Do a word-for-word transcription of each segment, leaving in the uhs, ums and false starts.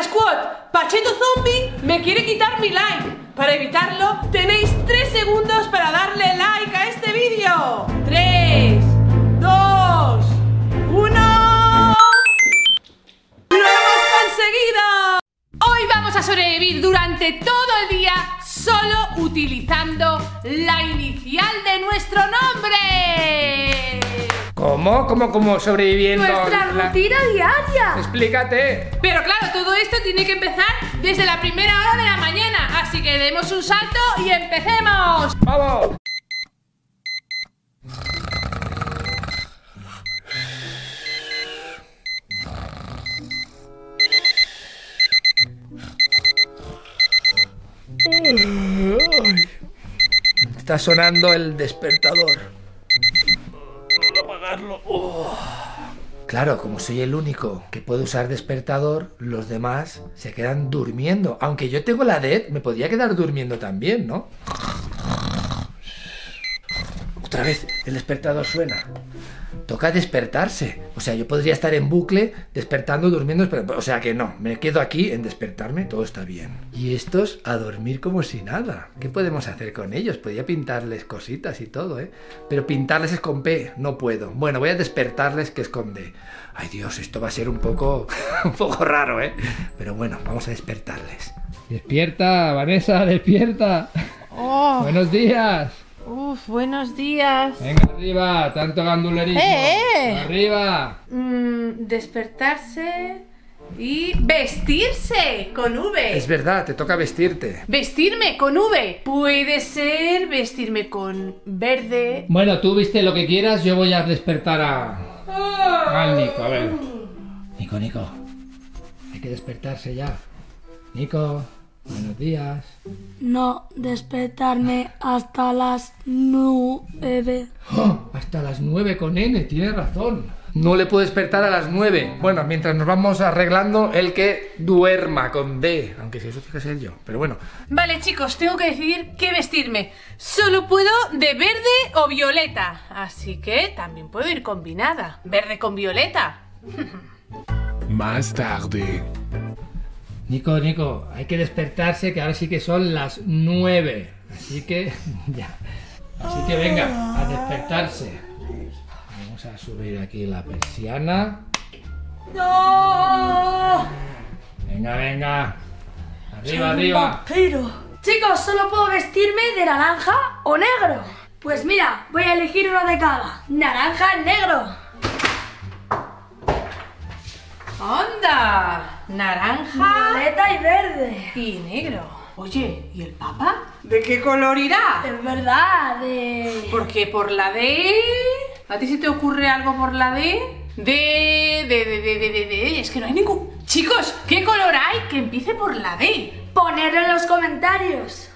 Squad, Pacheto Zombie me quiere quitar mi like. Para evitarlo, tenéis tres segundos para darle like a este vídeo. tres, dos, uno. ¡Lo hemos conseguido! Hoy vamos a sobrevivir durante todo el día solo utilizando la inicial de nuestro nombre. ¿Cómo? ¿Cómo, cómo sobreviviendo? Nuestra la... rutina diaria. Explícate. Pero claro, todo esto tiene que empezar desde la primera hora de la mañana. Así que demos un salto y empecemos. ¡Vamos! Está sonando el despertador. Apagarlo. Oh. Claro, como soy el único que puede usar despertador, los demás se quedan durmiendo. Aunque yo tengo la D E D, me podría quedar durmiendo también, ¿no? Otra vez, el despertador suena. Toca despertarse. O sea, yo podría estar en bucle, despertando, durmiendo. O sea que no, me quedo aquí en despertarme, todo está bien. Y estos a dormir como si nada. ¿Qué podemos hacer con ellos? Podría pintarles cositas y todo, ¿eh? Pero pintarles es con P, no puedo. Bueno, voy a despertarles, que es con D. Ay Dios, esto va a ser un poco, un poco raro, ¿eh? Pero bueno, vamos a despertarles. Despierta, Vanessa, despierta. Oh. Buenos días. Uf, buenos días. Venga, arriba, tanto gandulerismo. ¡Eh, eh! ¡Arriba! Mm, despertarse y vestirse con V. Es verdad, te toca vestirte. Vestirme con V. Puede ser vestirme con verde. Bueno, tú viste lo que quieras, yo voy a despertar a... al Nico, a ver. Nico, Nico. Hay que despertarse ya. Nico, buenos días. No despertarme hasta las nueve. ¡Oh! Hasta las nueve con N, tiene razón. No le puedo despertar a las nueve. Bueno, mientras nos vamos arreglando, el que duerma con D. Aunque si eso tiene que ser yo, pero bueno. Vale, chicos, tengo que decidir qué vestirme. Solo puedo de verde o violeta. Así que también puedo ir combinada. Verde con violeta. Más tarde. Nico, Nico, hay que despertarse, que ahora sí que son las nueve. Así que, ya. Así que venga, a despertarse. Vamos a subir aquí la persiana. ¡No! Venga, venga. Soy Arriba, un arriba. vampiro. Chicos, solo puedo vestirme de naranja o negro. Pues mira, voy a elegir uno de cada. Naranja, negro. ¡Onda! Naranja Violeta y verde. y negro. Oye, ¿y el Papa? ¿De qué color irá? Es verdad, de... Porque por la D... ¿A ti se te ocurre algo por la D? D, D, D, D, D, D, D... Es que no hay ningún... Chicos, ¿qué color hay que empiece por la D? Ponerlo en los comentarios.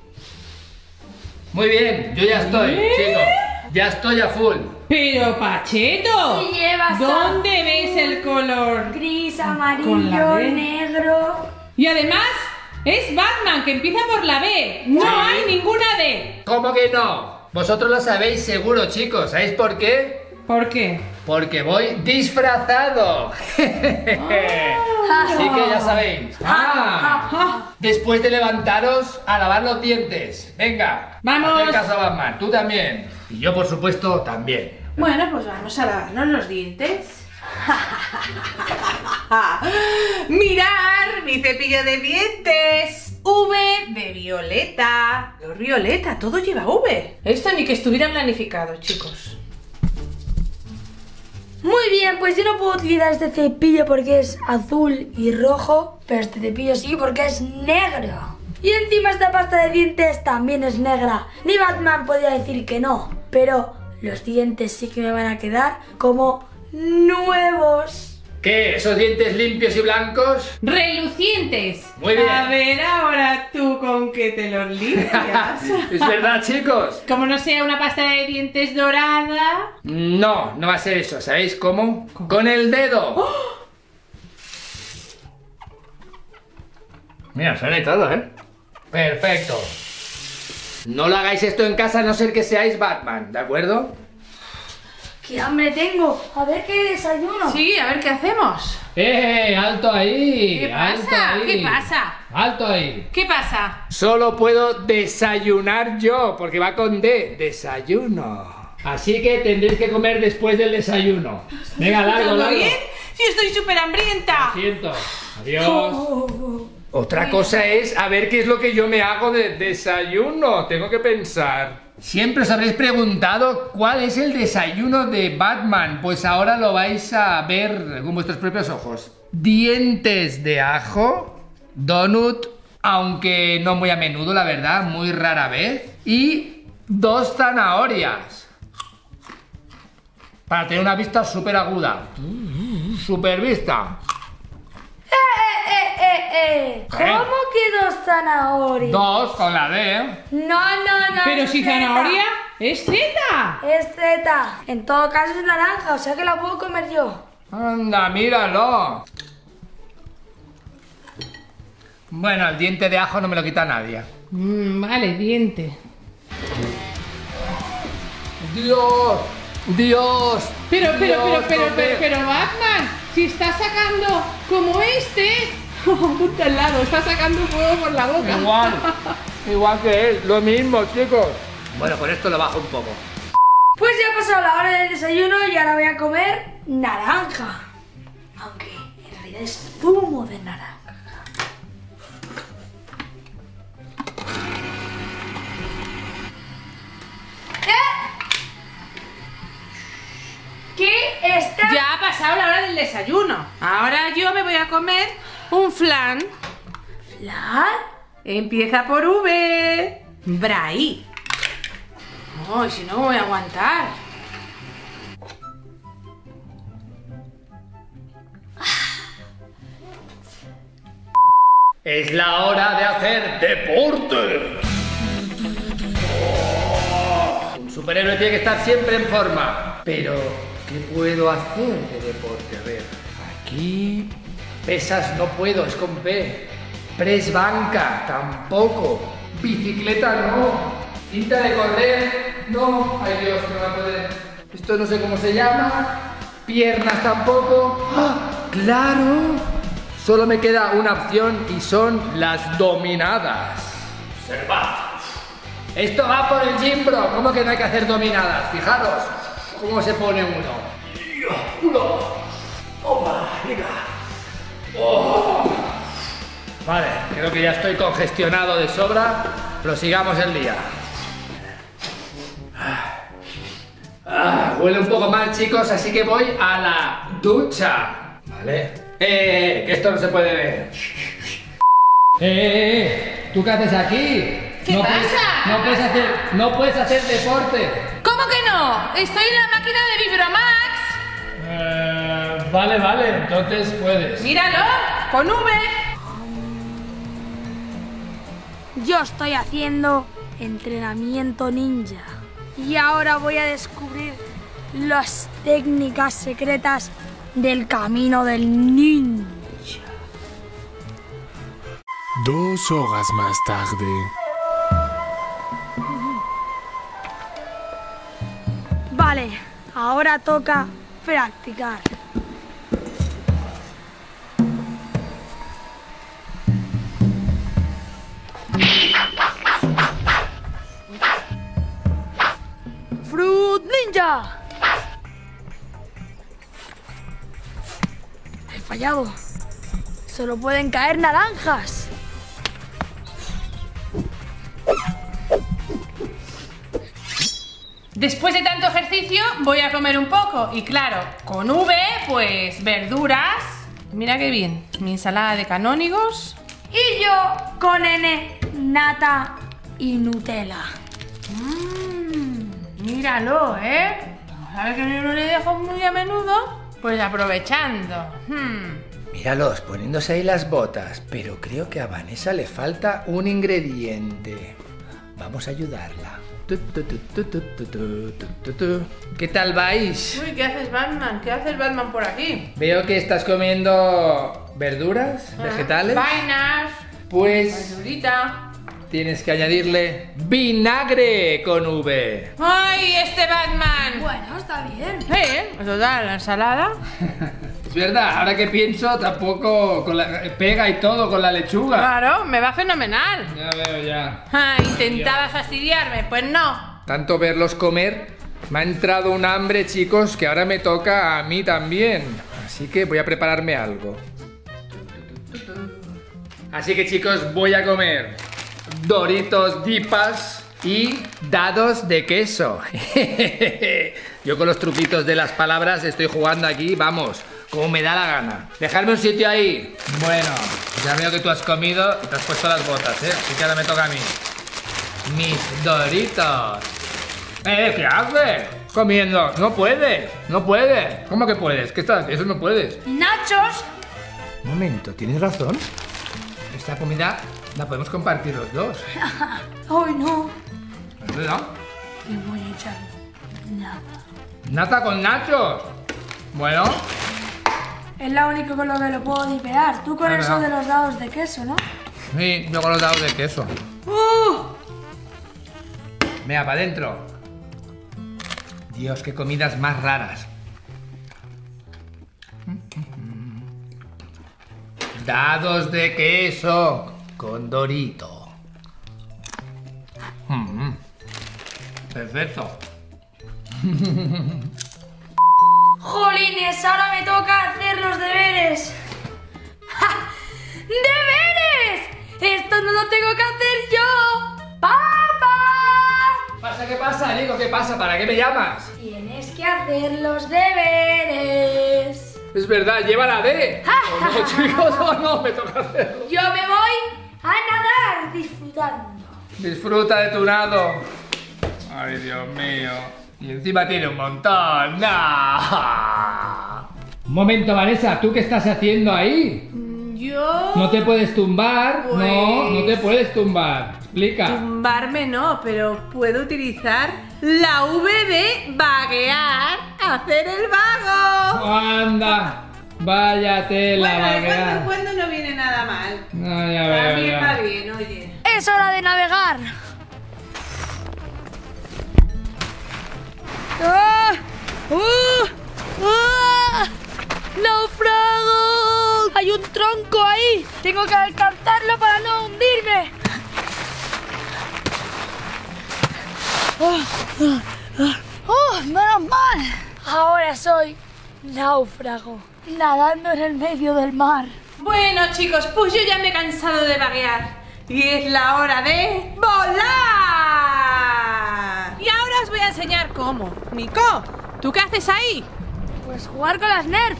Muy bien, yo ya estoy, ¿Eh? chicos. Ya estoy a full. Pero, Pacheto, Si llevas ¿dónde ves el color? Gris, Con la amarillo, D. negro. Y además, es Batman, que empieza por la B. No Sí. hay ninguna D. ¿Cómo que no? Vosotros lo sabéis seguro, chicos. ¿Sabéis por qué? ¿Por qué? Porque voy disfrazado. Así que ya sabéis. Ah, Ah, después de levantaros, a lavar los dientes. Venga. Vamos. Hacer caso a Batman. Tú también. Y yo, por supuesto, también. bueno, pues vamos a lavarnos los dientes. ¡Mirar mi cepillo de dientes! V de violeta. Color violeta, todo lleva V. Esto ni que estuviera planificado, chicos. Muy bien, pues yo no puedo utilizar este cepillo porque es azul y rojo, pero este cepillo sí porque es negro. Y encima esta pasta de dientes también es negra. Ni Batman podía decir que no, pero los dientes sí que me van a quedar como nuevos. ¿Qué? ¿Esos dientes limpios y blancos? ¡Relucientes! Muy bien. A ver ahora tú con qué te los limpias. ¿Es verdad, chicos? Como no sea una pasta de dientes dorada. No, no va a ser eso. ¿Sabéis cómo? Con el dedo. ¡Oh! Mira, sale todo, ¿eh? Perfecto. No lo hagáis esto en casa a no ser que seáis Batman, ¿de acuerdo? ¡Qué hambre tengo! A ver qué desayuno. Sí, a ver qué hacemos. ¡Eh! ¡Alto ahí! ¿Qué ¡Alto pasa? ahí! ¿Qué pasa? ¡Alto ahí! ¿Qué pasa? Solo puedo desayunar yo, porque va con D, desayuno. Así que tendréis que comer después del desayuno. Venga, largo, ¿Todo largo. bien? Sí, estoy súper hambrienta. Lo siento. Adiós. Otra cosa es a ver qué es lo que yo me hago de desayuno. Tengo que pensar. Siempre os habréis preguntado cuál es el desayuno de Batman. Pues ahora lo vais a ver con vuestros propios ojos. Dientes de ajo, donut, aunque no muy a menudo, la verdad, muy rara vez. Y dos zanahorias. Para tener una vista súper aguda. Súper vista. ¡Eh, eh, eh, eh! ¿Cómo que dos zanahorias? Dos con la D. No, no, no. Pero es si Z. zanahoria es Z. Es Z. En todo caso es naranja, o sea que la puedo comer yo. Anda, míralo. Bueno, el diente de ajo no me lo quita nadie. Mm, vale, diente. Dios, Dios. Pero, pero, Dios, pero, pero, Dios, pero, pero, Batman, si está sacando como este, ponte al lado, está sacando fuego por la boca. Igual, igual que él, lo mismo, chicos. Bueno, con esto lo bajo un poco. Pues ya ha pasado la hora del desayuno y ahora voy a comer naranja. Aunque en realidad es zumo de naranja. ¿Qué está? Ya ha pasado la hora del desayuno. Ahora yo me voy a comer un flan. ¿Flan? Empieza por V. Braí. No, si no me voy a aguantar. Es la hora de hacer deporte. Oh, un superhéroe tiene que estar siempre en forma. Pero, ¿qué puedo hacer de deporte? A ver, aquí... Pesas no puedo, es con P. Press banca, tampoco. Bicicleta no. Cinta de correr, no. Ay Dios, no va a poder. Esto no sé cómo se llama. Piernas tampoco. ¡Ah! ¡Claro! Solo me queda una opción y son las dominadas. Observad. Esto va por el gym, bro. ¿Cómo que no hay que hacer dominadas? Fijaros cómo se pone uno. Uno. Toma, venga. Oh. Vale, creo que ya estoy congestionado de sobra. Prosigamos el día. Ah, huele un poco mal, chicos, así que voy a la ducha. Vale. Eh, que esto no se puede ver. Eh, eh, ¿tú qué haces aquí? ¿Qué no pasa? Puedes, no puedes hacer, no puedes hacer deporte. ¿Cómo que no? Estoy en la máquina de Vibromax. Eh, vale, vale, entonces puedes. Míralo, con V. Yo estoy haciendo entrenamiento ninja. Y ahora voy a descubrir las técnicas secretas del camino del ninja. Dos horas más tarde. Vale, ahora toca practicar. ¡Fruit Ninja! He fallado. Solo pueden caer naranjas. Después de tanto ejercicio voy a comer un poco. Y claro, con V, pues verduras. Mira qué bien, mi ensalada de canónigos. Y yo con N, nata y Nutella. Mmm, míralo, ¿eh? ¿Sabes que yo no le dejo muy a menudo? Pues aprovechando. Hmm. Míralos, poniéndose ahí las botas. Pero creo que a Vanessa le falta un ingrediente. Vamos a ayudarla. Tu, tu, tu, tu, tu, tu, tu, tu, tu. ¿Qué tal vais? Uy, ¿qué haces, Batman? ¿Qué haces, Batman, por aquí? Veo que estás comiendo verduras, Ah, vegetales. Vainas, Pues verdurita. tienes que añadirle vinagre con V. ¡Ay, este Batman! Bueno, está bien. ¿Eh? Total, la ensalada. Es verdad, ahora que pienso, tampoco con la, pega y todo con la lechuga. Claro, me va fenomenal. Ya veo, ya. Ah, intentaba fastidiarme, pues no. Tanto verlos comer, me ha entrado un hambre, chicos, que ahora me toca a mí también. Así que voy a prepararme algo. Así que, chicos, voy a comer Doritos Dipas y dados de queso. Yo con los truquitos de las palabras estoy jugando aquí, vamos, como me da la gana. Dejadme un sitio ahí. Bueno, ya veo que tú has comido y te has puesto las botas, ¿eh? Así que ahora me toca a mí. Mis Doritos. ¿Eh? ¿Qué haces? Comiendo. No puedes, no puedes. ¿Cómo que puedes? ¿Qué estás? Eso no puedes. Nachos. Un momento, ¿tienes razón? Esta comida la podemos compartir los dos. Ay, no. ¿Es verdad? Le voy a echar nada. Nata con nachos. Bueno, Es la única con lo que lo puedo dipear. Tú con Ah, eso ¿verdad? de los dados de queso, ¿no? sí, yo con los dados de queso. ¡Uh! Venga, para adentro. Dios, qué comidas más raras. Dados de queso con Dorito. Mm, perfecto. ¡Jolines! Ahora me toca hacer los deberes. ¡Ja! ¡Deberes! ¡Esto no lo tengo que hacer yo! ¡Papá! ¿Pasa qué pasa, Nico? ¿Qué pasa? ¿Para qué me llamas? Tienes que hacer los deberes. Es verdad, lleva la D. Oh, no, chicos, oh, no, me toca hacerlo. Yo me voy a nadar disfrutando. Disfruta de tu nado. Ay, Dios mío. Y encima tiene un montón. ¡Nah! Un momento, Vanessa, ¿tú qué estás haciendo ahí? Yo... No te puedes tumbar. Pues- No, no te puedes tumbar. Explica. Tumbarme no, pero puedo utilizar la V de vaguear, hacer el vago. Anda, vaya tela, Bueno, de cuando en vaguear. cuando no viene nada mal. No, ya veo, También ya. va bien, oye. Es hora de navegar. ¡Ah! ¡Ah! ¡Ah! ¡Naufrago! Hay un tronco ahí. Tengo que alcanzarlo para no hundirme. ¡Oh! ¡Ah! ¡Ah! ¡Oh! ¡Menos mal! Ahora soy náufrago, nadando en el medio del mar. Bueno, chicos, pues yo ya me he cansado de vaguear. Y es la hora de volar. Y ahora os voy a enseñar cómo. Nico, ¿tú qué haces ahí? Pues jugar con las Nerf.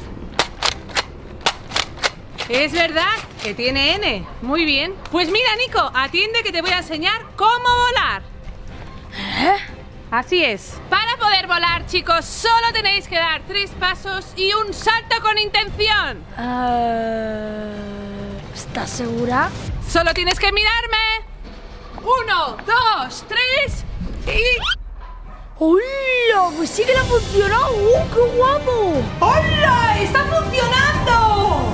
Es verdad que tiene N. Muy bien. Pues mira, Nico, atiende que te voy a enseñar cómo volar. ¿Eh? Así es. Para poder volar, chicos, solo tenéis que dar tres pasos y un salto con intención. Ah, ¿estás segura? Solo tienes que mirarme. Uno, dos, tres y... ¡Hola! Pues sí que le ha funcionado. ¡Uh, qué guapo! ¡Hola! ¡Está funcionando!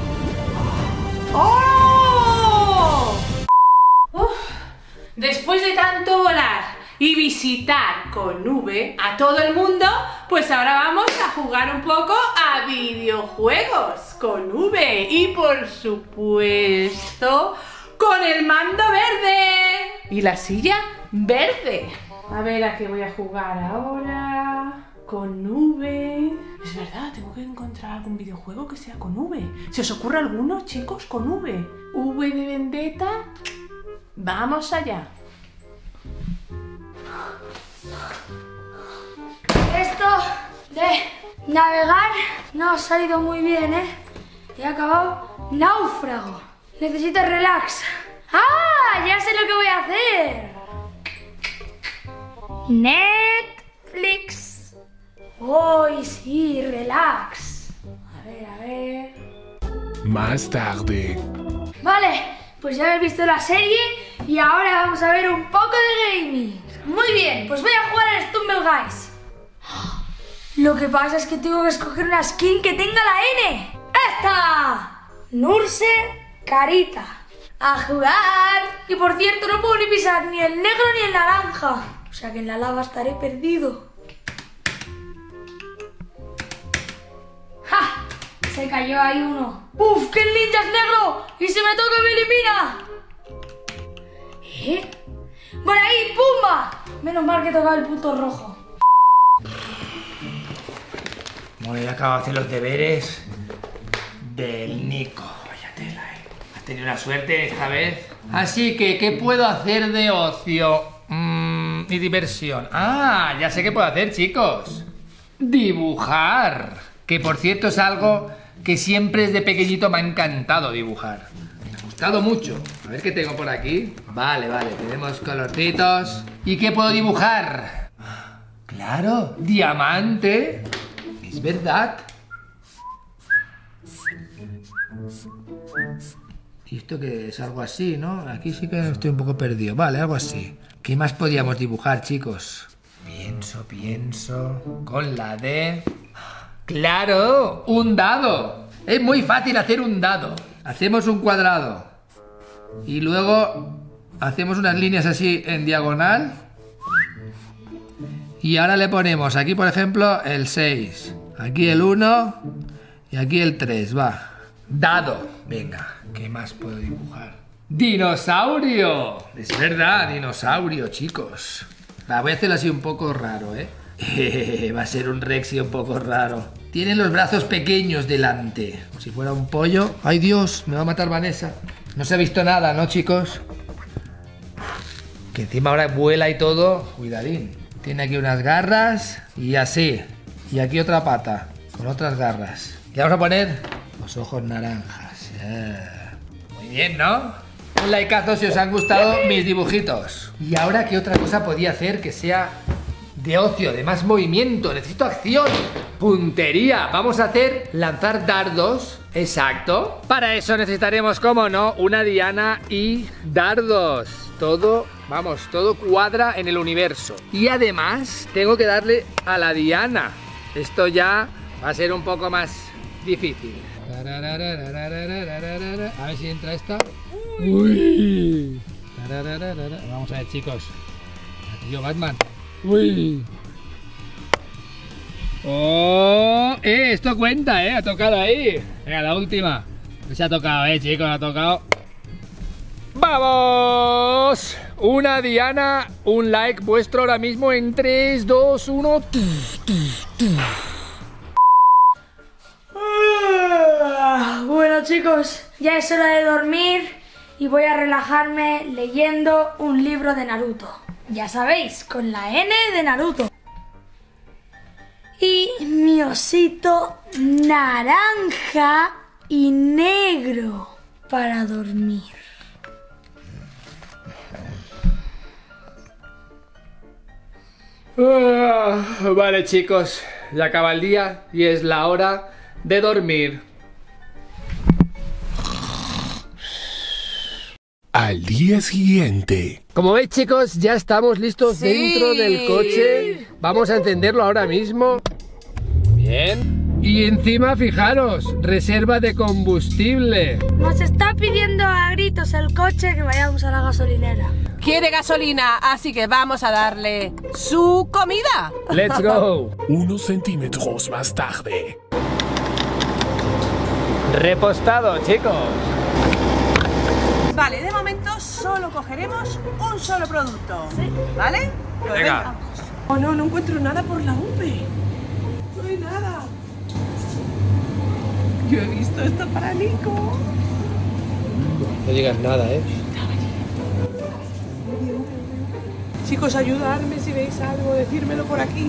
¡Oh! Uf, después de tanto volar y visitar con V a todo el mundo, pues ahora vamos a jugar un poco a videojuegos con V y por supuesto con el mando verde y la silla verde. A ver a qué voy a jugar ahora. Con V. Es verdad, tengo que encontrar algún videojuego que sea con V. ¿Se os ocurre alguno, chicos, con V? V de Vendetta. Vamos allá. Esto de navegar no ha salido muy bien, ¿eh? He acabado náufrago. Necesito relax. ¡Ah! Ya sé lo que voy a hacer. Netflix. ¡Uy, sí! Relax. A ver, a ver... Más tarde. Vale, pues ya habéis visto la serie y ahora vamos a ver un poco de gaming. Muy bien, pues voy a jugar al Stumble Guys. Lo que pasa es que tengo que escoger una skin que tenga la N. ¡Esta! Nurse Carita. a jugar. Y por cierto, no puedo ni pisar ni el negro ni el naranja. O sea que en la lava estaré perdido. ¡Ja! Se cayó ahí uno. ¡Uf! ¡Que el ninja es negro! ¡Y si me toca me elimina! ¿Eh? ¡Por ahí! ¡Pumba! Menos mal que he tocado el punto rojo. Bueno, ya acabo de hacer los deberes del Nico. Vaya tela, eh. Has tenido una suerte esta vez. Así que, ¿qué puedo hacer de ocio mm, y diversión? Ah, ya sé qué puedo hacer, chicos. Dibujar. Que por cierto es algo que siempre desde pequeñito me ha encantado dibujar. Me ha gustado mucho. A ver qué tengo por aquí. Vale, vale, tenemos colorcitos. ¿Y qué puedo dibujar? Claro, diamante. Es verdad. Y esto que es algo así, ¿no? Aquí sí que estoy un poco perdido. Vale, algo así. ¿Qué más podíamos dibujar, chicos? Pienso, pienso. Con la D. ¡Claro! ¡Un dado! Es muy fácil hacer un dado. Hacemos un cuadrado. Y luego hacemos unas líneas así en diagonal. Y ahora le ponemos aquí, por ejemplo, el seis. Aquí el uno. Y aquí el tres, va. Dado. Venga, ¿qué más puedo dibujar? ¡Dinosaurio! Es verdad, dinosaurio, chicos. Va, voy a hacerlo así un poco raro, ¿eh? Va a ser un Rexy un poco raro. Tiene los brazos pequeños delante, como si fuera un pollo. ¡Ay, Dios! Me va a matar Vanessa. No se ha visto nada, ¿no, chicos? Que encima ahora vuela y todo. Cuidadín. Tiene aquí unas garras y así. Y aquí otra pata con otras garras. Y vamos a poner los ojos naranjas. Yeah. Muy bien, ¿no? Un likeazo si os han gustado mis dibujitos. Y ahora, ¿qué otra cosa podía hacer que sea de ocio, de más movimiento? Necesito acción. Puntería. Vamos a hacer lanzar dardos. Exacto. Para eso necesitaremos, como no, una diana y dardos. Todo, vamos, todo cuadra en el universo. Y además tengo que darle a la diana. Esto ya va a ser un poco más difícil. A ver si entra esta. Uy. Vamos a ver, chicos. Tío Batman. Uy. Oh, eh, esto cuenta, eh. Ha tocado ahí. Venga, la última. Se ha tocado, eh, chicos, ha tocado. ¡Vamos! Una diana, un like vuestro ahora mismo en tres, dos, uno. Bueno, chicos, ya es hora de dormir y voy a relajarme leyendo un libro de Naruto. Ya sabéis, con la N de Naruto. Y mi osito naranja y negro para dormir. Uh, vale, chicos, ya acaba el día y es la hora de dormir. Al día siguiente. Como veis, chicos, ya estamos listos Sí. dentro del coche. Vamos a encenderlo ahora mismo. Bien. Y encima, fijaros, reserva de combustible. Nos está pidiendo a gritos el coche que vayamos a la gasolinera. Quiere gasolina, así que vamos a darle su comida. Let's go. Unos centímetros más tarde. Repostado, chicos. Vale, de momento solo cogeremos un solo producto. ¿Vale? Pues Venga. Oh no, no encuentro nada por la V. No hay nada. Yo he visto esto para Nico. No digas nada, ¿eh? Chicos, ayudarme si veis algo, decírmelo por aquí.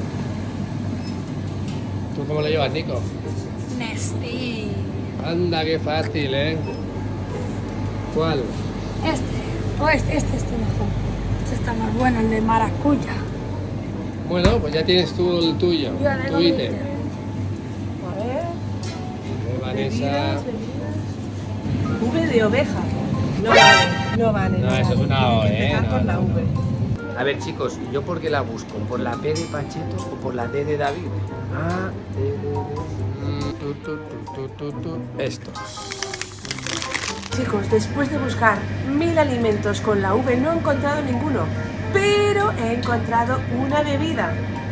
¿Tú cómo lo llevas, Nico? Nesty. Anda, qué fácil, ¿eh? ¿Cuál? Este, o este, este, este mejor. Este está más bueno, el de maracuya. Bueno, pues ya tienes tú el tuyo. Yo le Tu doy ítem. este. A ver. Eh, Vanessa. Bebidas, bebidas. V de oveja. No vale, no vale. No, eso es una O, Tiene que ¿eh? empezar No, con no, la no. V. A ver, chicos, ¿yo por qué la busco? ¿Por la P de Pacheto o por la D de David? A, D, D, D. Mm, tu, tu, tu, tu, tu, tu. Estos. Chicos, después de buscar mil alimentos con la V no he encontrado ninguno, pero he encontrado una bebida.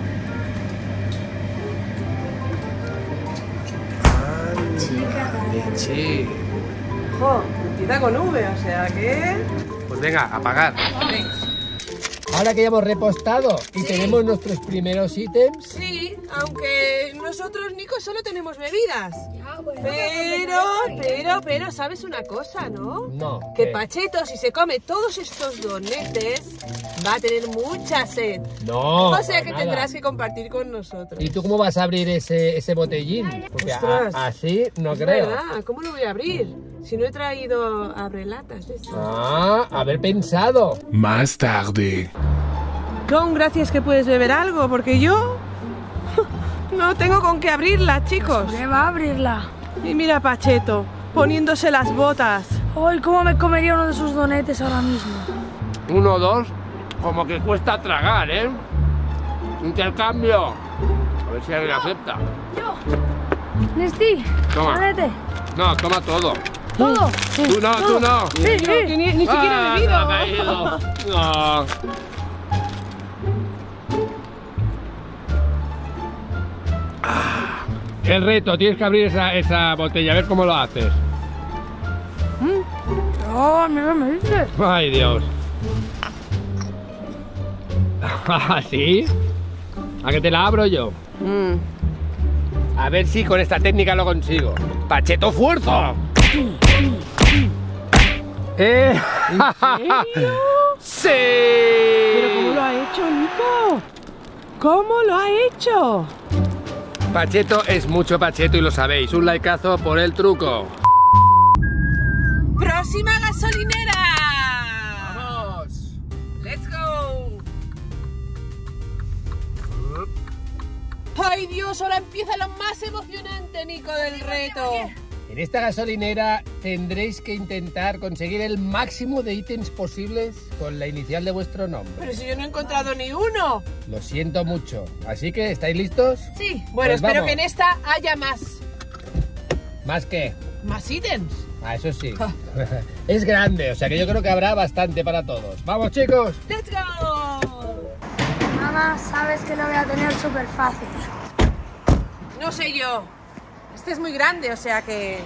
Chica. Leche. Ojo, empieza con V, o sea que... Pues venga, a pagar. Venga. Ahora que ya hemos repostado y Sí. tenemos nuestros primeros ítems. Sí, aunque nosotros, Nico, solo tenemos bebidas. Ah, bueno, Pero, pero, pero, ¿sabes una cosa, no? No. Que ¿qué? Pacheto, si se come todos estos donetes, va a tener mucha sed. No. O sea que nada. tendrás que compartir con nosotros. ¿Y tú cómo vas a abrir ese, ese botellín? Porque a- Ostras. así no Es creo. verdad, ¿cómo lo voy a abrir? Si no he traído abrelatas de estas. Ah, haber pensado. Más tarde. Con gracias que puedes beber algo, porque yo no tengo con qué abrirla, chicos. ¿Qué va a abrirla? Y mira a Pacheto, poniéndose las botas. Ay, ¿cómo me comería uno de sus donetes ahora mismo? Uno o dos, como que cuesta tragar, ¿eh? Intercambio. A ver si alguien acepta. Yo. Nesti. Toma. Donete. No, toma todo. Todo. Tú no, tú no. Sí, Yo, que sí. ni, ni siquiera Ah, he se ha bebido. caído. No. Ah, el reto, tienes que abrir esa, esa botella, a ver cómo lo haces. Oh, mira, me dices. Ay, Dios. ¿Sí? ¿A que te la abro yo? Mm. A ver si con esta técnica lo consigo. ¡Pacheto, fuerza! ¿Eh? ¡Sí! ¿Pero cómo lo ha hecho, Nico? ¿Cómo lo ha hecho? Pacheto es mucho Pacheto y lo sabéis. Un likeazo por el truco. ¡Próxima gasolinera! ¡Vamos! ¡Let's go! ¡Ay, Dios! Ahora empieza lo más emocionante, Nico, del reto. En esta gasolinera tendréis que intentar conseguir el máximo de ítems posibles con la inicial de vuestro nombre. Pero si yo no he encontrado ni uno. Lo siento mucho. Así que, ¿estáis listos? Sí. Bueno, Pues espero vamos. que en esta haya más. ¿Más qué? ¿Más ítems? Ah, eso sí. Es grande, o sea que yo creo que habrá bastante para todos. ¡Vamos, chicos! ¡Let's go! Mamá, sabes que lo voy a tener súper fácil. No sé yo. Este es muy grande, o sea que...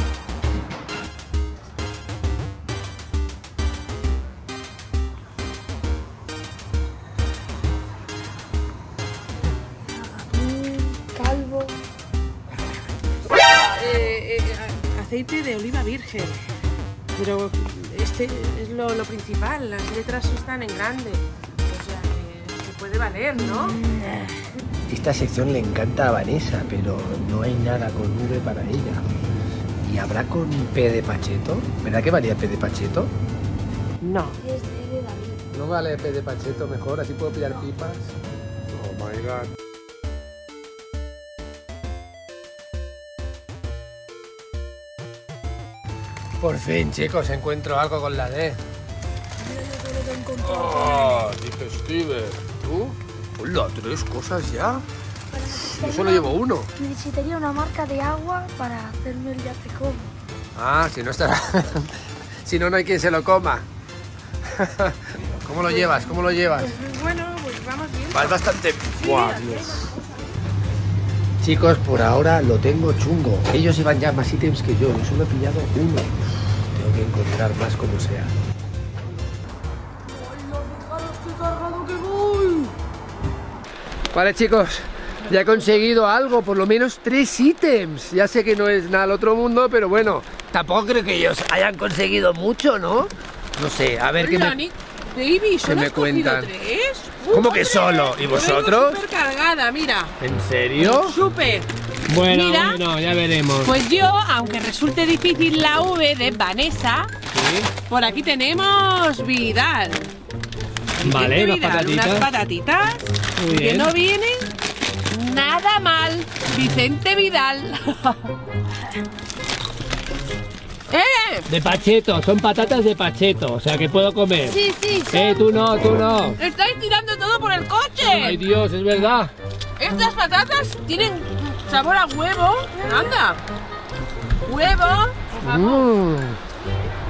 Calvo. Eh, eh, aceite de oliva virgen. Pero este es lo, lo principal. Las letras están en grande. O sea que, que puede valer, ¿no? Esta sección le encanta a Vanessa, pero no hay nada con V para ella. ¿Y habrá con P de Pacheto? ¿Verdad que valía P de Pacheto? No. Es de David. ¿No vale P de Pacheto mejor? ¿Así puedo pillar pipas? Oh my god. Por fin, chicos, encuentro algo con la D. Oh, digestive. ¿Tú? Hola, tres cosas ya. Yo solo llevo uno. Necesitaría una marca de agua para hacerme el ya te como. Ah, si no estará. Si no, no hay quien se lo coma. ¿Cómo lo llevas? ¿Cómo lo llevas? Pues bueno, pues vamos bien. Vas bastante. ¡Buah, Dios! Chicos, por ahora lo tengo chungo. Ellos llevan ya más ítems que yo. Yo solo he pillado uno. Tengo que encontrar más como sea. Vale, chicos. Ya he conseguido algo, por lo menos tres ítems. Ya sé que no es nada al otro mundo, pero bueno, tampoco creo que ellos hayan conseguido mucho, ¿no? No sé, a ver qué Hola, me... Nick. Baby, ¿solo me has cogido cuentan? tres? ¿Cómo que solo? ¿Y vosotros? Súper cargada, mira. ¿En serio? Súper. Bueno, Mira. bueno, ya veremos. Pues yo, aunque resulte difícil la V de Vanessa, Sí. por aquí tenemos Vidal. Vale, Vicente unas Vidal, unas patatitas. patatitas Muy que bien. no vienen nada mal. Vicente Vidal. ¡Eh! De Pacheto, son patatas de Pacheto, o sea que puedo comer. Sí, sí, sí. Eh, tú no, tú no. ¡Estáis tirando todo por el coche! Ay, Dios, es verdad. Estas patatas tienen sabor a huevo. Anda. Huevo. Mm.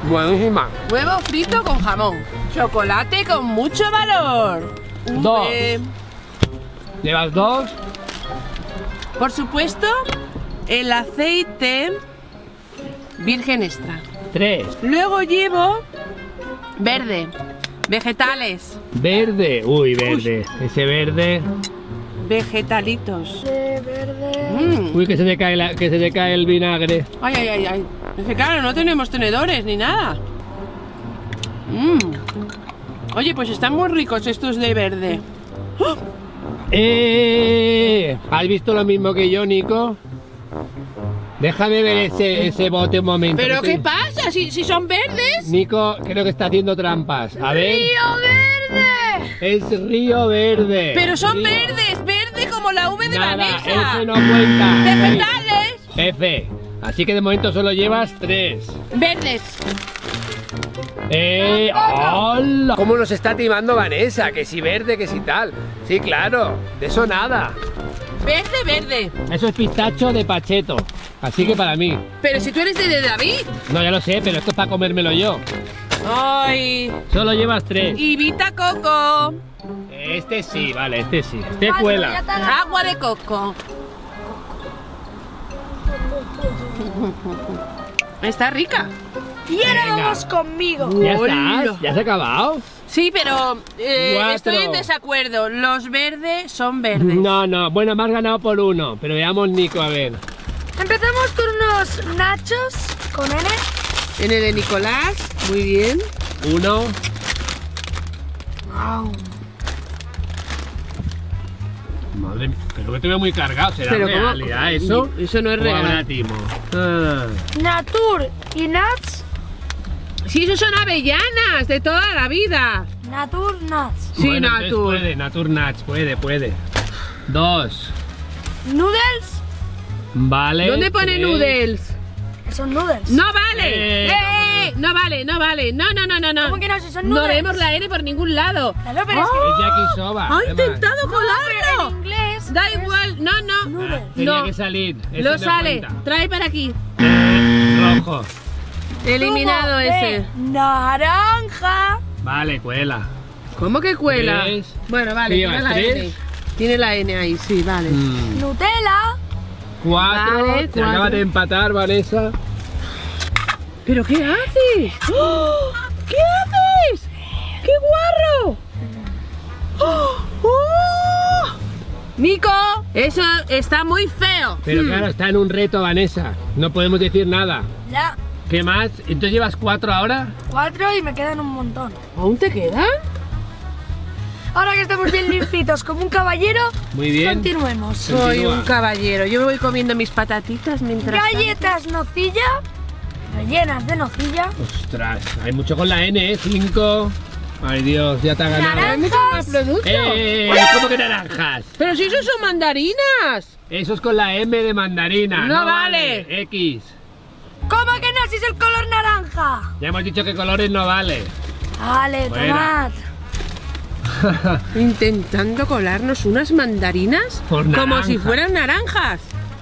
Buenísima. Huevo frito con jamón. Chocolate con mucho valor. Dos. V. ¿Llevas dos? Por supuesto, el aceite virgen extra. Tres. Luego llevo verde, vegetales, Verde. Uy, verde. Ese verde. vegetalitos. De verde. Mm. Uy, que se te cae, la- que se te cae el vinagre. Ay, ay, ay, ay. Es que claro, no tenemos tenedores ni nada. Mm. Oye, pues están muy ricos estos de verde. ¡Oh! ¡Eh! ¿Has visto lo mismo que yo, Nico? Déjame ver ese, ese bote un momento. ¿Pero que qué estoy- pasa? Si, si son verdes. Nico, creo que está haciendo trampas. A ver. ¡Río Verde! Es Río Verde. Pero son Río- verdes, verde como la V de Nada, Vanessa. ese no cuenta. Vegetales. F. Así que de momento solo llevas tres. Verdes. ¡Eh! ¡Hola! ¿Cómo nos está timando Vanessa? Que si verde, que si tal. Sí, claro. De eso nada. Verde, verde. Eso es pistacho de Pacheto. Así que para mí. Pero si tú eres de, de David. No, ya lo sé, pero esto es para comérmelo yo. Ay. Solo llevas tres. Y Vita Coco. Este sí, vale, este sí. Este Vale, ya cuela. te la- Agua de coco. Está rica. Y ahora Venga. vamos conmigo. ¿Ya Hola. estás? ¿Ya has acabado? Sí, pero eh, Cuatro. estoy en desacuerdo. Los verdes son verdes. No, no. Bueno, me has ganado por uno. Pero veamos, Nico, a ver. Empezamos con unos nachos con N. N de Nicolás. Muy bien. Uno. Au. Madre mía, creo que te veo muy cargado. ¿Será Pero ¿cómo? realidad eso? Eso no es ¿O real. habrá timo? Ah. Natur y Nuts. Sí, esos son avellanas de toda la vida. Natur Nuts. Sí, Bueno, entonces Natur. Puede, Natur Nuts, puede, puede. Dos. Noodles. Vale. ¿Dónde pone tres. noodles? Son noodles. No vale. Eh, Eh, no vale, no vale. No, no, no, no, no. ¿Cómo que no? Si son No noodles. vemos la N por ningún lado. Claro, pero es que Es yakisoba. ¡Ha además. intentado en colarlo! inglés. Da es igual, no, no. Noodles. Tenía No. que salir. Ese Lo no sale. cuenta. Trae para aquí. Eh, rojo. Eliminado Zumo de ese. naranja. Vale, cuela. ¿Cómo que cuela? Tres. Bueno, vale, ¿Qué tiene llevas, la tres? N. Tiene la N ahí, sí, vale. Mm. Nutella. Cuatro. Vale, Te cuatro. acabas de empatar, Vanessa. ¿Pero qué haces? ¡Oh! ¿Qué haces? ¡Qué guarro! ¡Oh! ¡Oh! Nico, eso está muy feo. Pero Hmm. claro, está en un reto, Vanessa. No podemos decir nada. Ya. ¿Qué más? ¿Entonces llevas cuatro ahora? Cuatro y me quedan un montón. ¿Aún te quedan? Ahora que estamos bien limpitos como un caballero, Muy bien. continuemos. Sí. Soy Continúa. un caballero. Yo me voy comiendo mis patatitas mientras. Galletas nocilla, rellenas de nocilla. Ostras, hay mucho con la N, ¿eh? Cinco. Ay, Dios, ya te ha ganado. Hay mucho más producto. ¡Eh! ¿Cómo que naranjas? Pero si esos son mandarinas. Eso es con la M de mandarina. No vale. X. ¿Cómo que no? Si es el color naranja. Ya hemos dicho que colores no vale. Vale, Fuera. tomad. Intentando colarnos unas mandarinas Por como naranja. si fueran naranjas.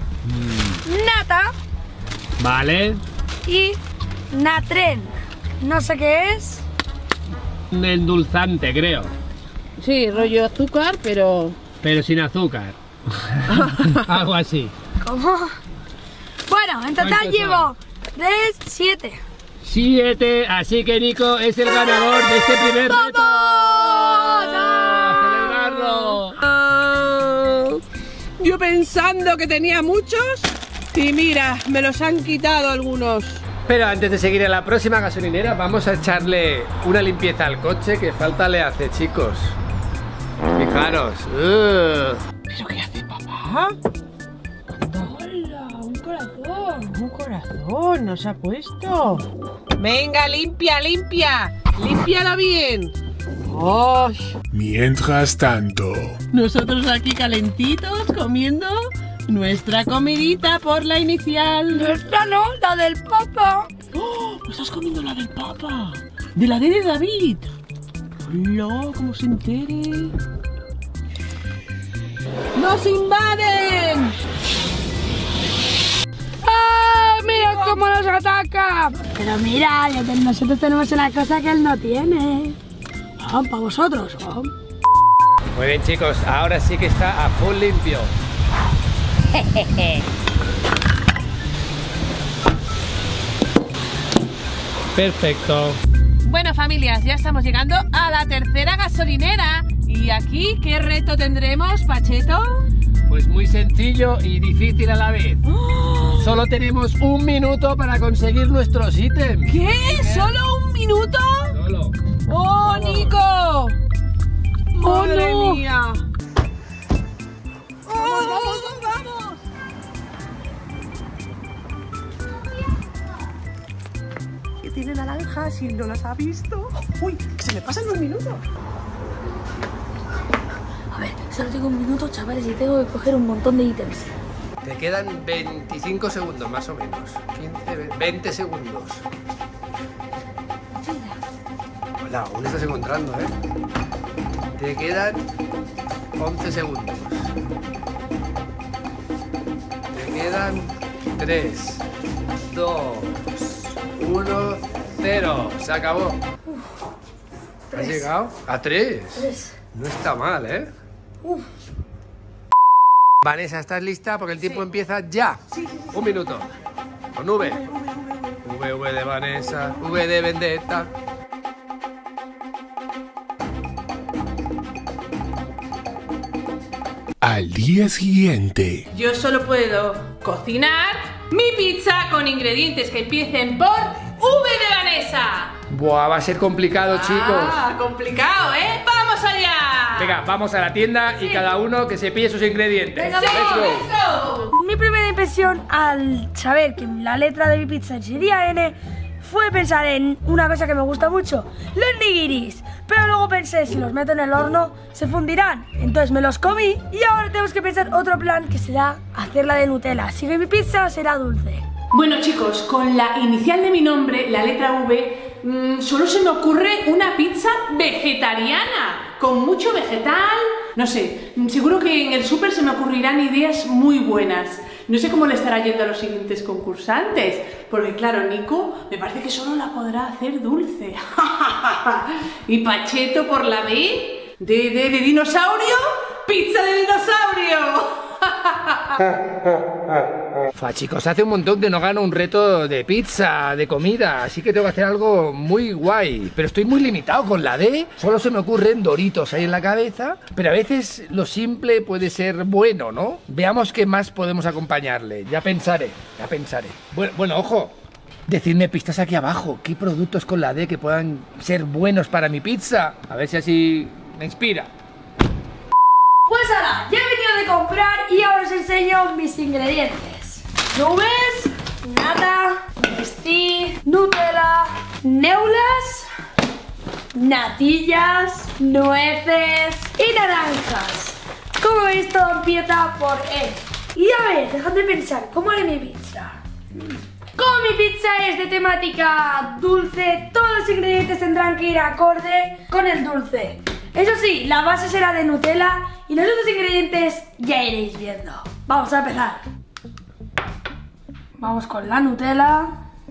Nata Vale. y natren. No sé qué es. Un endulzante, creo. Sí, rollo azúcar, pero. Pero sin azúcar. Algo así. ¿Cómo? Bueno, en total ¿Cuántos llevo tres, siete. Siete. Así que Nico es el ganador de este primer reto. ¡A celebrarlo! Ah, yo pensando que tenía muchos y mira, me los han quitado algunos. Pero antes de seguir a la próxima gasolinera, vamos a echarle una limpieza al coche que falta le hace, chicos. Fijaros. Uh. ¿Pero qué hace papá? Hola, un corazón. Un corazón nos ha puesto. Venga, limpia, limpia. Límpialo bien. ¡Ay! Mientras tanto, Nosotros aquí calentitos comiendo nuestra comidita por la inicial. Nuestra no, la del papa. ¡Oh! ¿Estás comiendo la del Papa? De la D de David. No, como se entere. ¡Nos invaden! ¡Ah! ¡Mira qué cómo nos ataca! Pero mira, ya ten- nosotros tenemos una cosa que él no tiene. Oh, para vosotros. Oh. Muy bien, chicos, ahora sí que está a full limpio. Perfecto. Bueno, familias, ya estamos llegando a la tercera gasolinera. ¿Y aquí qué reto tendremos, Pacheto? Pues muy sencillo y difícil a la vez. ¡Oh! Solo tenemos un minuto para conseguir nuestros ítems. ¿Qué? ¿Solo un minuto? Solo. ¡Oh, Nico! ¡Madre no! mía! ¡Vamos, vamos, vamos! Que tiene naranjas y no las ha visto. ¡Uy! ¡Que se me pasan un minuto! A ver, solo tengo un minuto, chavales, y tengo que coger un montón de ítems. Te quedan veinticinco segundos más o menos. quince, veinte segundos. Hola, aún estás encontrando, ¿eh? Te quedan once segundos. Te quedan tres, dos, uno, cero. Se acabó. ¿Has Tres. llegado? ¿A tres? Tres. No está mal, ¿eh? Uf. Vanessa, ¿estás lista? Porque el tiempo empieza ya. Sí, sí, sí. Un minuto. Con V. V, V de Vanessa. V de Vendetta. Al día siguiente. Yo solo puedo cocinar mi pizza con ingredientes que empiecen por V de Vanessa. Buah, va a ser complicado, chicos. Ah, complicado, ¿eh? ¡Vamos allá! Venga, vamos a la tienda y cada uno que se pille sus ingredientes. Venga, ¡Sí, Let's go. let's go! Mi primera impresión al saber que la letra de mi pizza sería N fue pensar en una cosa que me gusta mucho, los nigiris. Pero luego pensé, si los meto en el horno, se fundirán. Entonces me los comí y ahora tenemos que pensar otro plan que será hacerla de Nutella. Así que mi pizza será dulce. Bueno, chicos, con la inicial de mi nombre, la letra V, mmm, solo se me ocurre una pizza vegetariana, con mucho vegetal. No sé, seguro que en el súper se me ocurrirán ideas muy buenas. No sé cómo le estará yendo a los siguientes concursantes, porque claro, Nico me parece que solo la podrá hacer dulce. Y Pacheto por la B, de, de, de dinosaurio, pizza de dinosaurio. Fa, chicos, hace un montón que no gano un reto de pizza, de comida, así que tengo que hacer algo muy guay. Pero estoy muy limitado con la D, solo se me ocurren doritos ahí en la cabeza, pero a veces lo simple puede ser bueno, ¿no? Veamos qué más podemos acompañarle, ya pensaré, ya pensaré. Bueno, bueno, ojo, decidme pistas aquí abajo, qué productos con la D que puedan ser buenos para mi pizza, a ver si así me inspira. Pues ahora, ya he venido de comprar y ahora os enseño mis ingredientes. Nubes, nata, Nestí, Nutella, neulas, natillas, nueces y naranjas. Como veis, todo empieza por E. Y a ver, dejad de pensar, ¿cómo haré mi pizza? Como mi pizza es de temática dulce, todos los ingredientes tendrán que ir acorde con el dulce. Eso sí, la base será de Nutella y los otros ingredientes ya iréis viendo. Vamos a empezar. Vamos con la Nutella.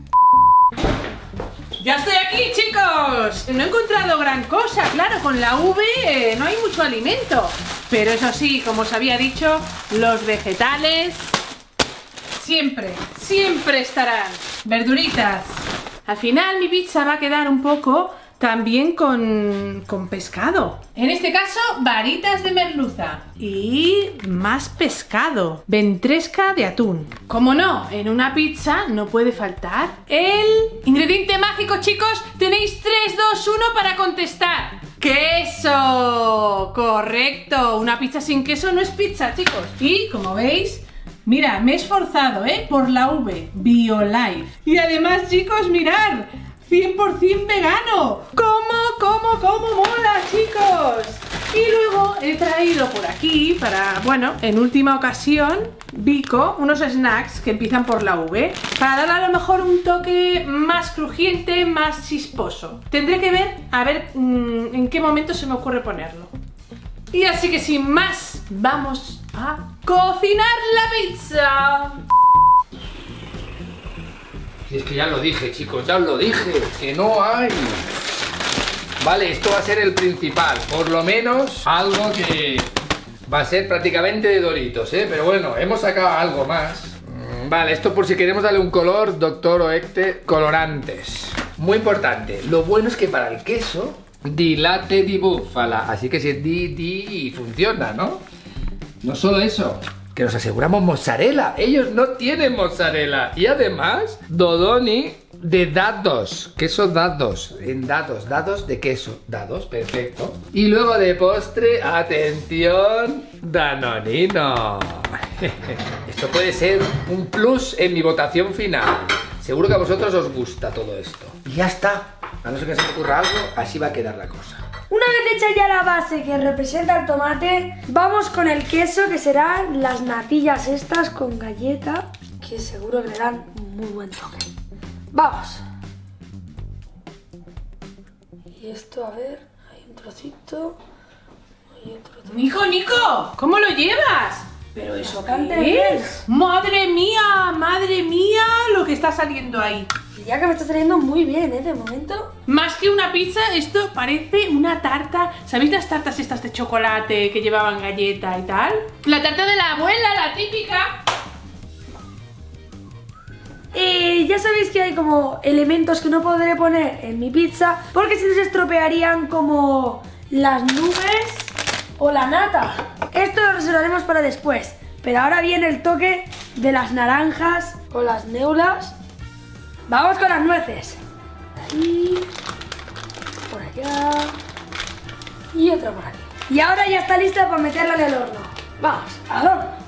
¡Ya estoy aquí, chicos! No he encontrado gran cosa, claro, con la V eh, no hay mucho alimento. Pero eso sí, como os había dicho, los vegetales siempre, siempre estarán. Verduritas. Al final mi pizza va a quedar un poco también con, con pescado. En este caso, varitas de merluza. Y más pescado. Ventresca de atún. Como no, en una pizza no puede faltar el ingrediente mágico, chicos. Tenéis tres, dos, uno para contestar. ¡Queso! Correcto. Una pizza sin queso no es pizza, chicos. Y, como veis, mira, me he esforzado, ¿eh? Por la V. BioLife. Y además, chicos, mirad, cien por cien vegano. ¿Cómo, cómo, cómo mola, chicos? Y luego he traído por aquí para, bueno, en última ocasión, Vico, unos snacks que empiezan por la V, para darle a lo mejor un toque más crujiente, más chisposo. Tendré que ver, a ver mmm, en qué momento se me ocurre ponerlo. Y así que sin más, vamos a cocinar la pizza. Y es que ya lo dije, chicos, ya os lo dije, que no hay. Vale, esto va a ser el principal, por lo menos algo que va a ser prácticamente de Doritos, ¿eh? Pero bueno, hemos sacado algo más. Vale, esto por si queremos darle un color, Doctor Oetker colorantes. Muy importante, lo bueno es que para el queso dilate di búfala, así que si es di, di, funciona, ¿no? No solo eso, que nos aseguramos mozzarella, ellos no tienen mozzarella. Y además, Dodoni de dados, queso dados, en dados, dados de queso, dados, perfecto. Y luego de postre, atención, danonino. Esto puede ser un plus en mi votación final. Seguro que a vosotros os gusta todo esto. Y ya está, a no ser que se me ocurra algo, así va a quedar la cosa. Una vez hecha ya la base que representa el tomate, vamos con el queso, que serán las natillas estas con galleta, que seguro que le dan un muy buen toque. ¡Vamos! Y esto, a ver, hay un trocito, hay otro trocito. Nico, Nico, ¿cómo lo llevas? ¿Pero eso Bastante qué bien. es? ¡Madre mía! ¡Madre mía! Lo que está saliendo ahí. Ya que me está saliendo muy bien, ¿eh? De momento. Más que una pizza, esto parece una tarta. ¿Sabéis las tartas estas de chocolate que llevaban galleta y tal? La tarta de la abuela, la típica. Eh, ya sabéis que hay como elementos que no podré poner en mi pizza porque si no se estropearían, como las nubes o la nata. Esto lo reservaremos para después, pero ahora viene el toque de las naranjas o las neulas. Vamos con las nueces. Ahí, por allá y otra por aquí. Y ahora ya está lista para meterla en el horno. Vamos, al horno.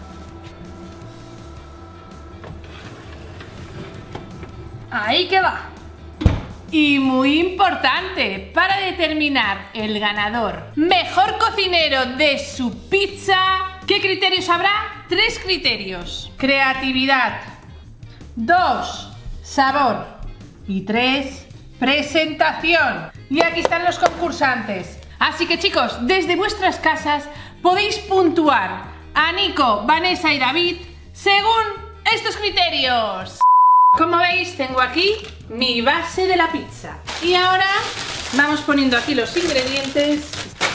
Ahí que va. Y muy importante, para determinar el ganador, mejor cocinero de su pizza, ¿qué criterios habrá? Tres criterios. Creatividad. Dos, sabor. Y tres, presentación. Y aquí están los concursantes. Así que chicos, desde vuestras casas podéis puntuar a Nico, Vanessa y David según estos criterios. Como veis, tengo aquí mi base de la pizza. Y ahora vamos poniendo aquí los ingredientes.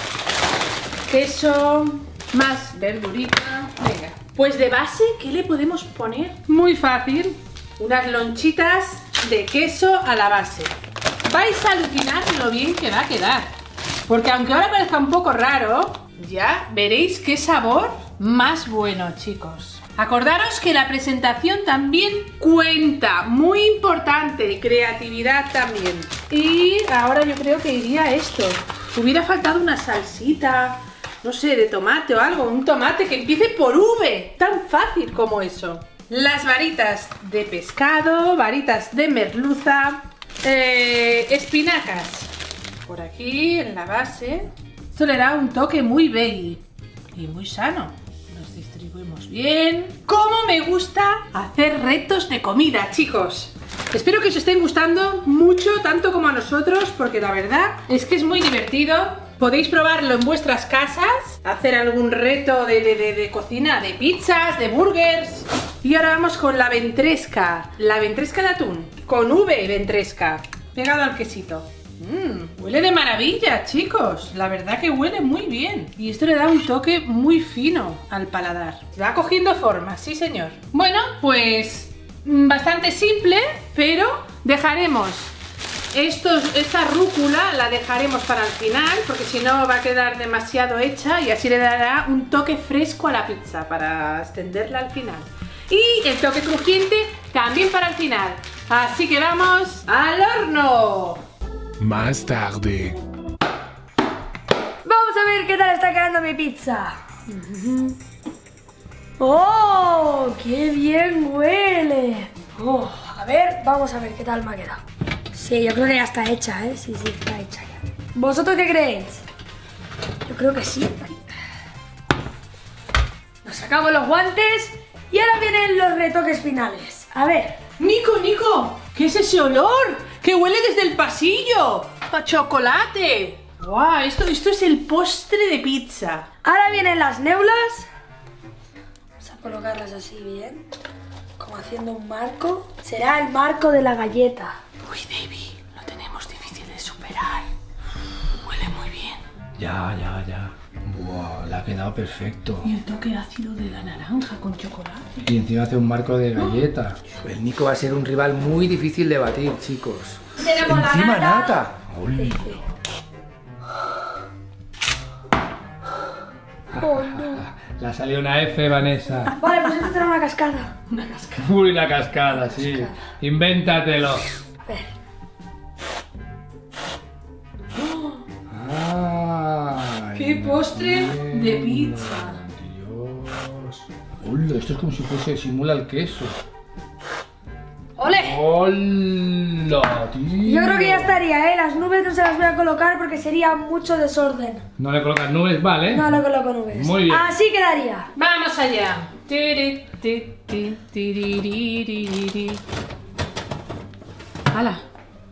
Queso, más verdurita. Venga, pues de base, ¿qué le podemos poner? Muy fácil. Unas lonchitas de queso a la base. Vais a alucinar lo bien que va a quedar. Porque aunque ahora parezca un poco raro, ya veréis qué sabor más bueno, chicos. Acordaros que la presentación también cuenta, muy importante, creatividad también. Y ahora yo creo que iría esto. Hubiera faltado una salsita, no sé, de tomate o algo, un tomate que empiece por V, tan fácil como eso. Las varitas de pescado, varitas de merluza, eh, espinacas por aquí en la base. Esto le da un toque muy veggie y muy sano. Los distribuimos bien. ¡Cómo me gusta hacer retos de comida, chicos! Espero que os estén gustando mucho, tanto como a nosotros, porque la verdad es que es muy divertido. Podéis probarlo en vuestras casas, hacer algún reto de, de, de, de cocina, de pizzas, de burgers. Y ahora vamos con la ventresca, la ventresca de atún, con V ventresca, pegado al quesito. Mmm, huele de maravilla, chicos. La verdad que huele muy bien. Y esto le da un toque muy fino al paladar. Se va cogiendo forma, sí señor. Bueno, pues bastante simple, pero dejaremos estos, esta rúcula la dejaremos para el final, porque si no va a quedar demasiado hecha y así le dará un toque fresco a la pizza para extenderla al final. Y el toque crujiente también para el final. Así que vamos al horno. Más tarde. Vamos a ver qué tal está quedando mi pizza. ¡Oh! ¡Qué bien huele! Oh, a ver, vamos a ver qué tal me ha quedado. Sí, yo creo que ya está hecha, ¿eh? Sí, sí, está hecha ya. ¿Vosotros qué creéis? Yo creo que sí. Nos sacamos los guantes y ahora vienen los retoques finales. A ver. Nico, Nico, ¿qué es ese olor? ¡Que huele desde el pasillo! ¡A chocolate! ¡Guau! Esto, esto es el postre de pizza. Ahora vienen las neulas. Vamos a colocarlas así bien. como haciendo un marco. Será el marco de la galleta. Uy, David, lo tenemos difícil de superar. Huele muy bien. Ya, ya, ya. Buah, le ha quedado perfecto. Y el toque ácido de la naranja con chocolate. Y encima hace un marco de galleta. El Nico va a ser un rival muy difícil de batir, chicos. Tenemos la Encima nata. nata. Uy. Oh, no. Le ha salido una F, Vanessa. Vale, pues esto será una cascada. Una cascada. Uy, una cascada, sí. Invéntatelo. A ver. Ay, ¡Qué postre bien, de pizza! Dios. Hola, esto es como si fuese, simula el queso. ¡Ole! Hola, tío. Yo creo que ya estaría, ¿eh? Las nubes no se las voy a colocar porque sería mucho desorden. No le colocas nubes, vale. No le coloco nubes. Muy bien. Así quedaría. ¡Vamos allá! Tiri, ti, ti, tiriririri. ¡Hala!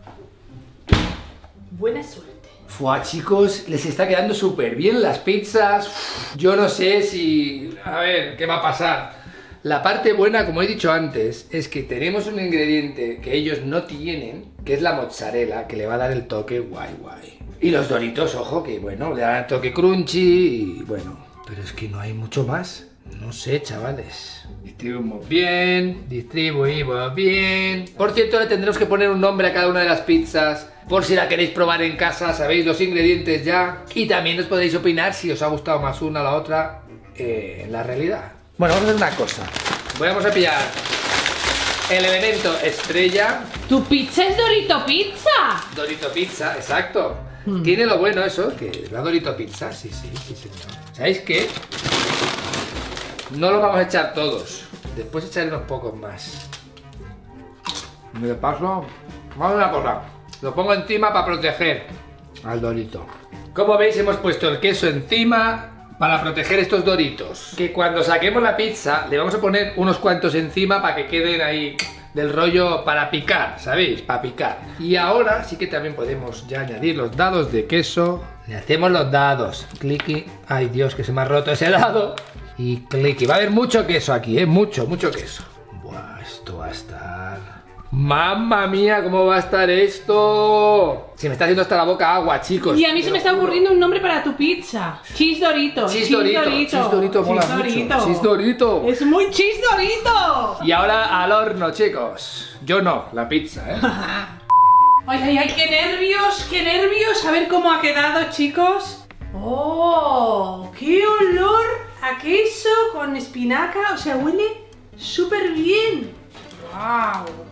Buena suerte. Fua, chicos, les está quedando súper bien las pizzas. Uf, yo no sé si... A ver, ¿qué va a pasar? La parte buena, como he dicho antes, es que tenemos un ingrediente que ellos no tienen, que es la mozzarella, que le va a dar el toque guay guay. Y los doritos, ojo, que bueno, le dan el toque crunchy y bueno. Pero es que no hay mucho más. No sé, chavales. Distribuimos bien, distribuimos bien. Por cierto, le tendremos que poner un nombre a cada una de las pizzas. Por si la queréis probar en casa, sabéis los ingredientes ya. Y también os podéis opinar si os ha gustado más una o la otra eh, en la realidad. Bueno, vamos a hacer una cosa. Vamos a pillar el elemento estrella. ¿Tu pizza es Dorito Pizza? Dorito Pizza, exacto. Mm. Tiene lo bueno eso, que la Dorito Pizza, sí, sí, sí, señor. ¿Sabéis qué? No lo vamos a echar todos. Después echaré unos pocos más. Me lo paso. Vamos a una cosa. Lo pongo encima para proteger al dorito. Como veis, hemos puesto el queso encima para proteger estos doritos. Que cuando saquemos la pizza, le vamos a poner unos cuantos encima para que queden ahí del rollo para picar, ¿sabéis? Para picar. Y ahora sí que también podemos ya añadir los dados de queso. Le hacemos los dados. Clicky. Ay, Dios, que se me ha roto ese dado. Y clicky. Va a haber mucho queso aquí, ¿eh? Mucho, mucho queso. Buah, esto va a estar... ¡Mamma mía! ¿Cómo va a estar esto? Se me está haciendo hasta la boca agua, chicos. Y a mí se me está ocurriendo un nombre para tu pizza. Cheese Dorito. Cheese Dorito. Cheese Dorito mola mucho. Cheese Dorito. Es muy Cheese Dorito. Y ahora al horno, chicos. Yo no, la pizza, ¿eh? Ay, ay, ay, qué nervios, qué nervios. A ver cómo ha quedado, chicos. ¡Oh! ¡Qué olor a queso con espinaca! O sea, huele súper bien. ¡Wow!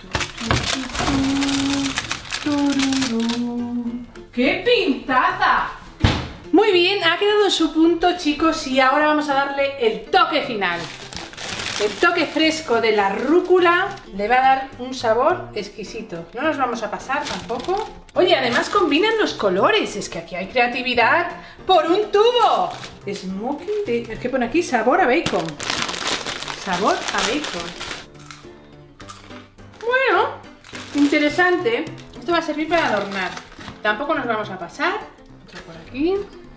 ¡Qué pintaza! Muy bien, ha quedado en su punto, chicos, y ahora vamos a darle el toque final. El toque fresco de la rúcula le va a dar un sabor exquisito. No nos vamos a pasar tampoco. Oye, además combinan los colores. Es que aquí hay creatividad por un tubo. Smoking, es que pone aquí sabor a bacon. Sabor a bacon. Bueno, interesante. Esto va a servir para adornar. Tampoco nos vamos a pasar. Otro por aquí.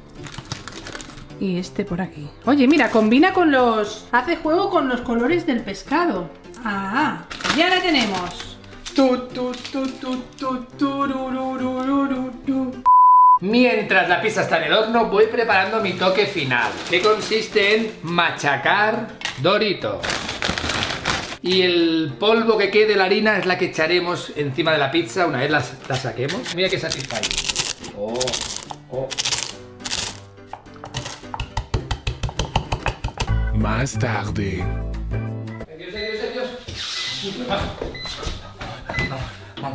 Y este por aquí. Oye, mira, combina con los... Hace juego con los colores del pescado. Ah, ya la tenemos. Tu, tu, tu, tu, tu, turururururu, tu. Mientras la pizza está en el horno, voy preparando mi toque final, que consiste en machacar Doritos. Y el polvo que quede, la harina, es la que echaremos encima de la pizza una vez la, la saquemos. Mira que satisfactorio. Oh, oh. Más tarde. Dios, Dios, Dios. Vamos, vamos.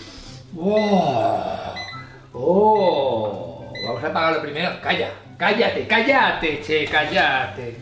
¡Oh! ¡Oh! Vamos a apagarlo primero. Calla, cállate, cállate, che, cállate.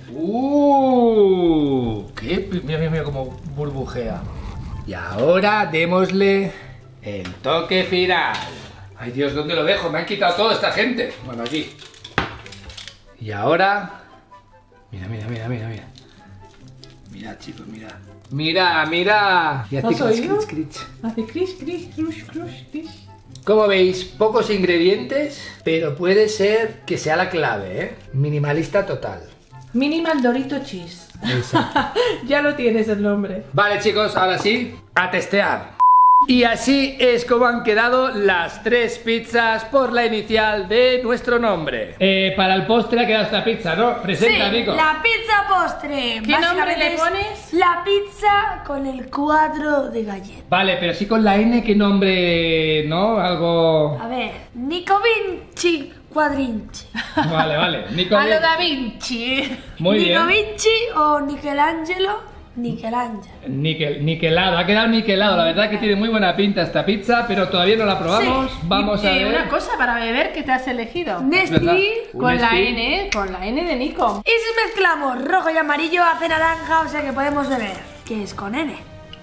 ¡Uh! ¿Qué? Mira, mira, mira cómo burbujea. Y ahora démosle el toque final. Ay, Dios, ¿dónde lo dejo? Me han quitado todo esta gente. Bueno, aquí. Y ahora... Mira, mira, mira, mira, mira. Mira, chicos, mira. Mira, mira. Y hace ¿Has oído? cris, cris, cris. Hace cris, cris, crush, crush, cris. Como veis, pocos ingredientes, pero puede ser que sea la clave, ¿eh? Minimalista total. Minimal Dorito Cheese. Exacto. Ya lo tienes el nombre. Vale, chicos, ahora sí, a testear. Y así es como han quedado las tres pizzas por la inicial de nuestro nombre. Eh, para el postre ha quedado esta pizza, ¿no? Presenta, Sí, Nico. la pizza postre. ¿Qué nombre le Básicamente es pones? La pizza con el cuadro de galleta. Vale, pero sí con la N, ¿qué nombre, no? Algo... A ver, Nico Vinci Quadrinci. Vale, vale. Nico... A lo Da Vinci. Muy Nico bien. Vinci o Michelangelo. Michelangelo. Niquel, niquelado, ha quedado niquelado. La verdad que tiene muy buena pinta esta pizza, pero todavía no la probamos. Sí. Vamos Y, a eh, ver. una cosa para beber que te has elegido. ¿Verdad? Nestí. Un Con la Nestí. N, ¿eh? Con la N de Nico. Y si mezclamos rojo y amarillo hace naranja, o sea que podemos beber. Que es con N.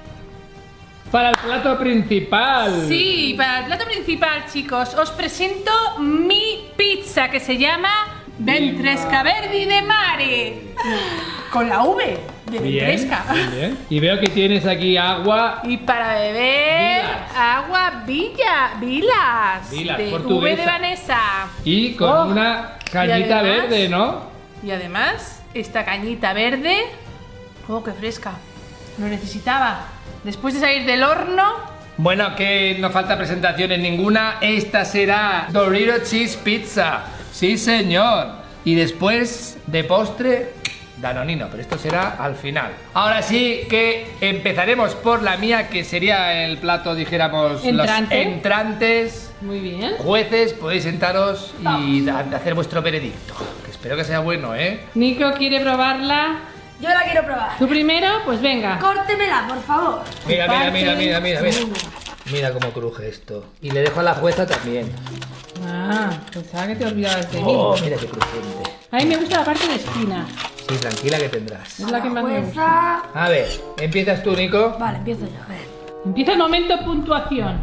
Para el plato principal. Sí, para el plato principal, chicos, os presento mi pizza que se llama Ventresca Verdi de Mare. Con la V de Bien, Ventresca. bien, bien. Y veo que tienes aquí agua. Y para beber, Vilas. agua Villa, Vilas. Vilas, de V portuguesa. de Vanessa. Y con Oh, una y cañita además- verde, ¿no? Y además, esta cañita verde. Oh, qué fresca. Lo necesitaba. Después de salir del horno. Bueno, que no falta presentaciones ninguna. Esta será Dorito Cheese Pizza. Sí, señor. Y después de postre, Danonino, pero esto será al final. Ahora sí que empezaremos por la mía, que sería el plato, dijéramos, Entrante. los entrantes. Muy bien. Jueces, podéis sentaros y da- hacer vuestro veredicto. Que espero que sea bueno, ¿eh? Nico quiere probarla. Yo la quiero probar. Tú primero, pues venga. Córtemela, por favor. Mira, mira, mira, mira, mira, mira. Uh. Mira cómo cruje esto. Y le dejo a la jueza también. Ah, pensaba que te olvidabas de mí. Oh, mira qué crujiente. A mí me gusta la parte de espina. Sí, tranquila que tendrás. Es la que más me gusta. Jueza. A ver, empiezas tú, Nico. Vale, empiezo yo. A ver. Empieza el momento puntuación.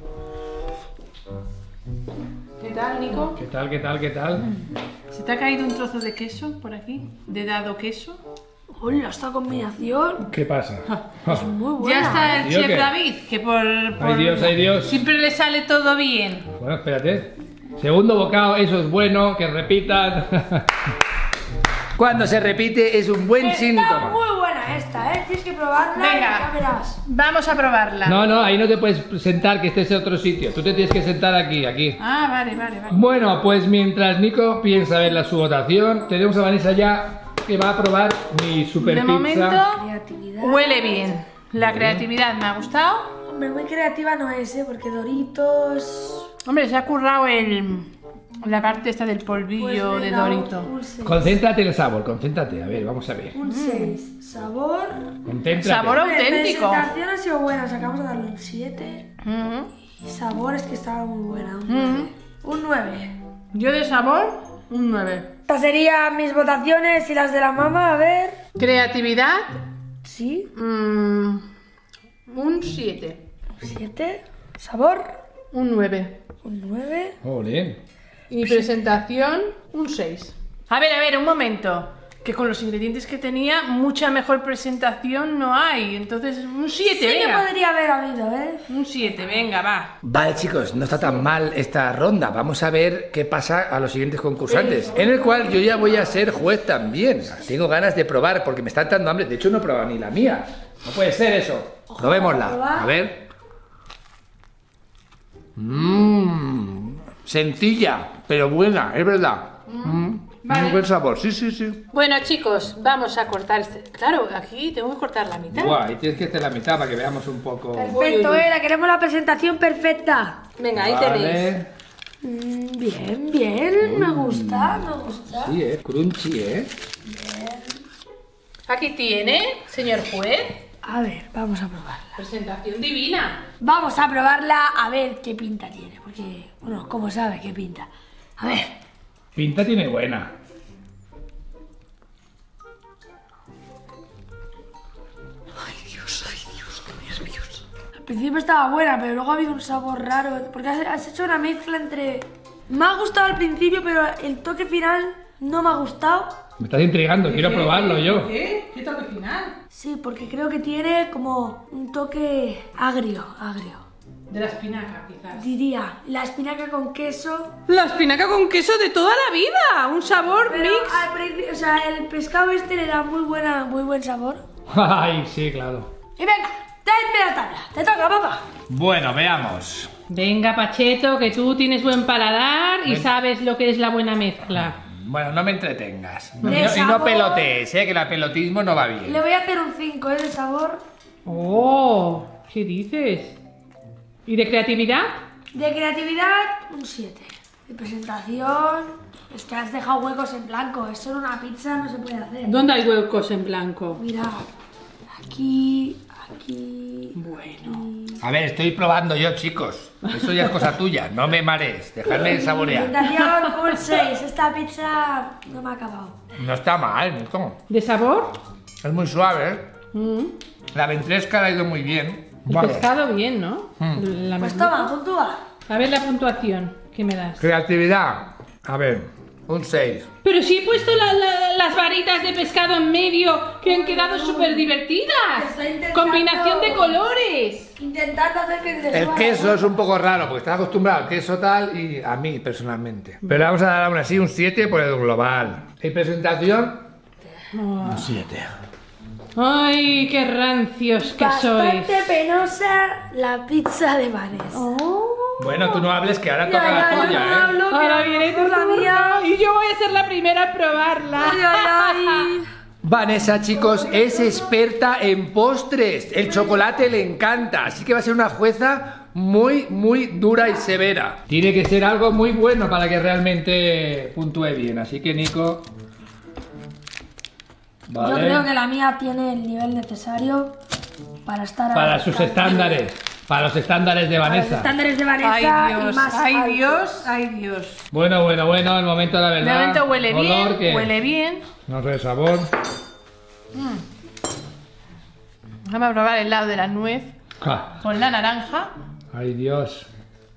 ¿Qué tal, Nico? ¿Qué tal, qué tal, qué tal? ¿Se te ha caído un trozo de queso por aquí? ¿De dado queso? Hola, esta combinación ¿Qué pasa? es muy buena. Ya está el ¿Y yo chef qué? David, que por, por- Ay Dios, ay Dios. siempre le sale todo bien. Bueno, espérate. Segundo bocado, eso es bueno, que repitan. Cuando se repite es un buen Está síntoma. muy buena esta, ¿eh? Tienes que probarla y Venga. ya verás. Vamos a probarla. No, no, ahí no te puedes sentar, que estés en otro sitio. Tú te tienes que sentar aquí, aquí. Ah, vale, vale, vale. Bueno, pues mientras Nico piensa ver la su votación, tenemos a Vanessa ya que va a probar mi super De pizza. momento Creatividad. huele bien. La creatividad me ha gustado. Hombre, muy creativa no es, ¿eh? Porque Doritos... Hombre, se ha currado el, la parte esta del polvillo Pues de venga, Dorito. Un seis. Concéntrate en el sabor, concéntrate. A ver, vamos a ver. Un seis. Sabor... Concéntrate. Sabor Hombre, auténtico. presentación ha sido buena, sacamos a darle un siete. Ujú. Y sabor es que estaba muy buena. Un Ujú. nueve. Un nueve. Yo de sabor, un nueve. Estas serían mis votaciones y las de la mamá, a ver... Creatividad, Sí, mm, un siete. siete. Sabor, Un nueve. un nueve. Ole. Y presentación, un seis. A ver, a ver, un momento. Que con los ingredientes que tenía, mucha mejor presentación no hay. Entonces, un siete, Sí que venga. podría haber habido, ¿eh? Un siete, venga, va. Vale, chicos, no está tan mal esta ronda. Vamos a ver qué pasa a los siguientes concursantes. En el cual yo ya voy a ser juez también. Tengo ganas de probar porque me está dando hambre. De hecho, no he probado ni la mía. No puede ser eso. Probémosla. A ver. Mmm. Sencilla, pero buena, es verdad. Mm, vale. Muy buen sabor, sí, sí, sí. Bueno, chicos, vamos a cortar este. Claro, aquí tengo que cortar la mitad. Guau, y tienes que hacer la mitad para que veamos un poco. Perfecto, uy, uy. eh, la queremos la presentación perfecta. Venga, ahí Vale. tenéis. Mm, bien, bien, me gusta, me gusta. Sí, eh, crunchy, eh. Aquí tiene, señor juez. A ver, vamos a probarla. Presentación divina. Vamos a probarla a ver qué pinta tiene, porque, bueno, ¿cómo sabe qué pinta? A ver, Pinta tiene buena. al principio estaba buena, pero luego ha habido un sabor raro, porque has, has hecho una mezcla entre... Me ha gustado al principio, pero el toque final no me ha gustado. Me estás intrigando, quiero probarlo yo. ¿Qué? ¿Qué toque final? Sí, porque creo que tiene como un toque agrio, agrio. De la espinaca, quizás. Diría, la espinaca con queso. La espinaca con queso de toda la vida. Un sabor Pero mix. al principio, o sea, el pescado este le da muy buena, muy buen sabor. Ay, sí, claro. Y venga, tráeme la tabla. Te toca, papá. Bueno, veamos. Venga, Pacheto, que tú tienes buen paladar y Ven. sabes lo que es la buena mezcla. Bueno, no me entretengas. Y De no, y no sabor. pelotees, ¿eh? Que el pelotismo no va Le bien. voy a hacer un cinco, ¿eh? De sabor. Oh, ¿qué dices? ¿Y de creatividad? De creatividad, un siete. De presentación. Es que has dejado huecos en blanco. Eso en una pizza no se puede hacer. ¿Dónde hay huecos en blanco? Mira, aquí, aquí. Bueno. A ver, estoy probando yo, chicos. Eso ya es cosa tuya. No me marees. Dejadme saborear. Presentación, un seis. Esta pizza no me ha acabado. No está mal, Nico. ¿De sabor? Es muy suave, ¿eh? Mm. La ventresca le ha ido muy bien. El Vale. pescado bien, ¿no? Mm. La Pues merluza. toma, puntúa. A ver la puntuación que me das. Creatividad. A ver, un seis. Pero si he puesto la- la- las varitas de pescado en medio que han quedado súper divertidas. Estoy intentando- Combinación de colores. Intentando hacer que te El suba, queso ¿eh? es un poco raro porque estás acostumbrado al queso tal y a mí personalmente. Pero le vamos a dar aún así un siete por el global. Y presentación, un siete. Ay, qué rancios que sois. Bastante penosa la pizza de Vanessa. Oh. Bueno, tú no hables que ahora Ya, toca ya, la yo tuya, no ¿eh? hablo, que Ahora a lo viene tu mejor la turno mía. y yo voy a ser la primera a probarla. Ay, ay, ay. Vanessa, chicos, es experta en postres. El chocolate le encanta, así que va a ser una jueza muy, muy dura y severa. Tiene que ser algo muy bueno para que realmente puntúe bien. Así que, Nico... Vale. Yo creo que la mía tiene el nivel necesario para estar a- Para sus estándares, para los estándares de Para los Vanessa. estándares de Vanessa Ay y Dios, más ay altos. Dios, ay Dios. Bueno, bueno, bueno, el momento de la De verdad. momento huele Olor bien, que huele bien. no sé sabor. Vamos a probar el lado de la nuez Ja. con la naranja. Ay, Dios.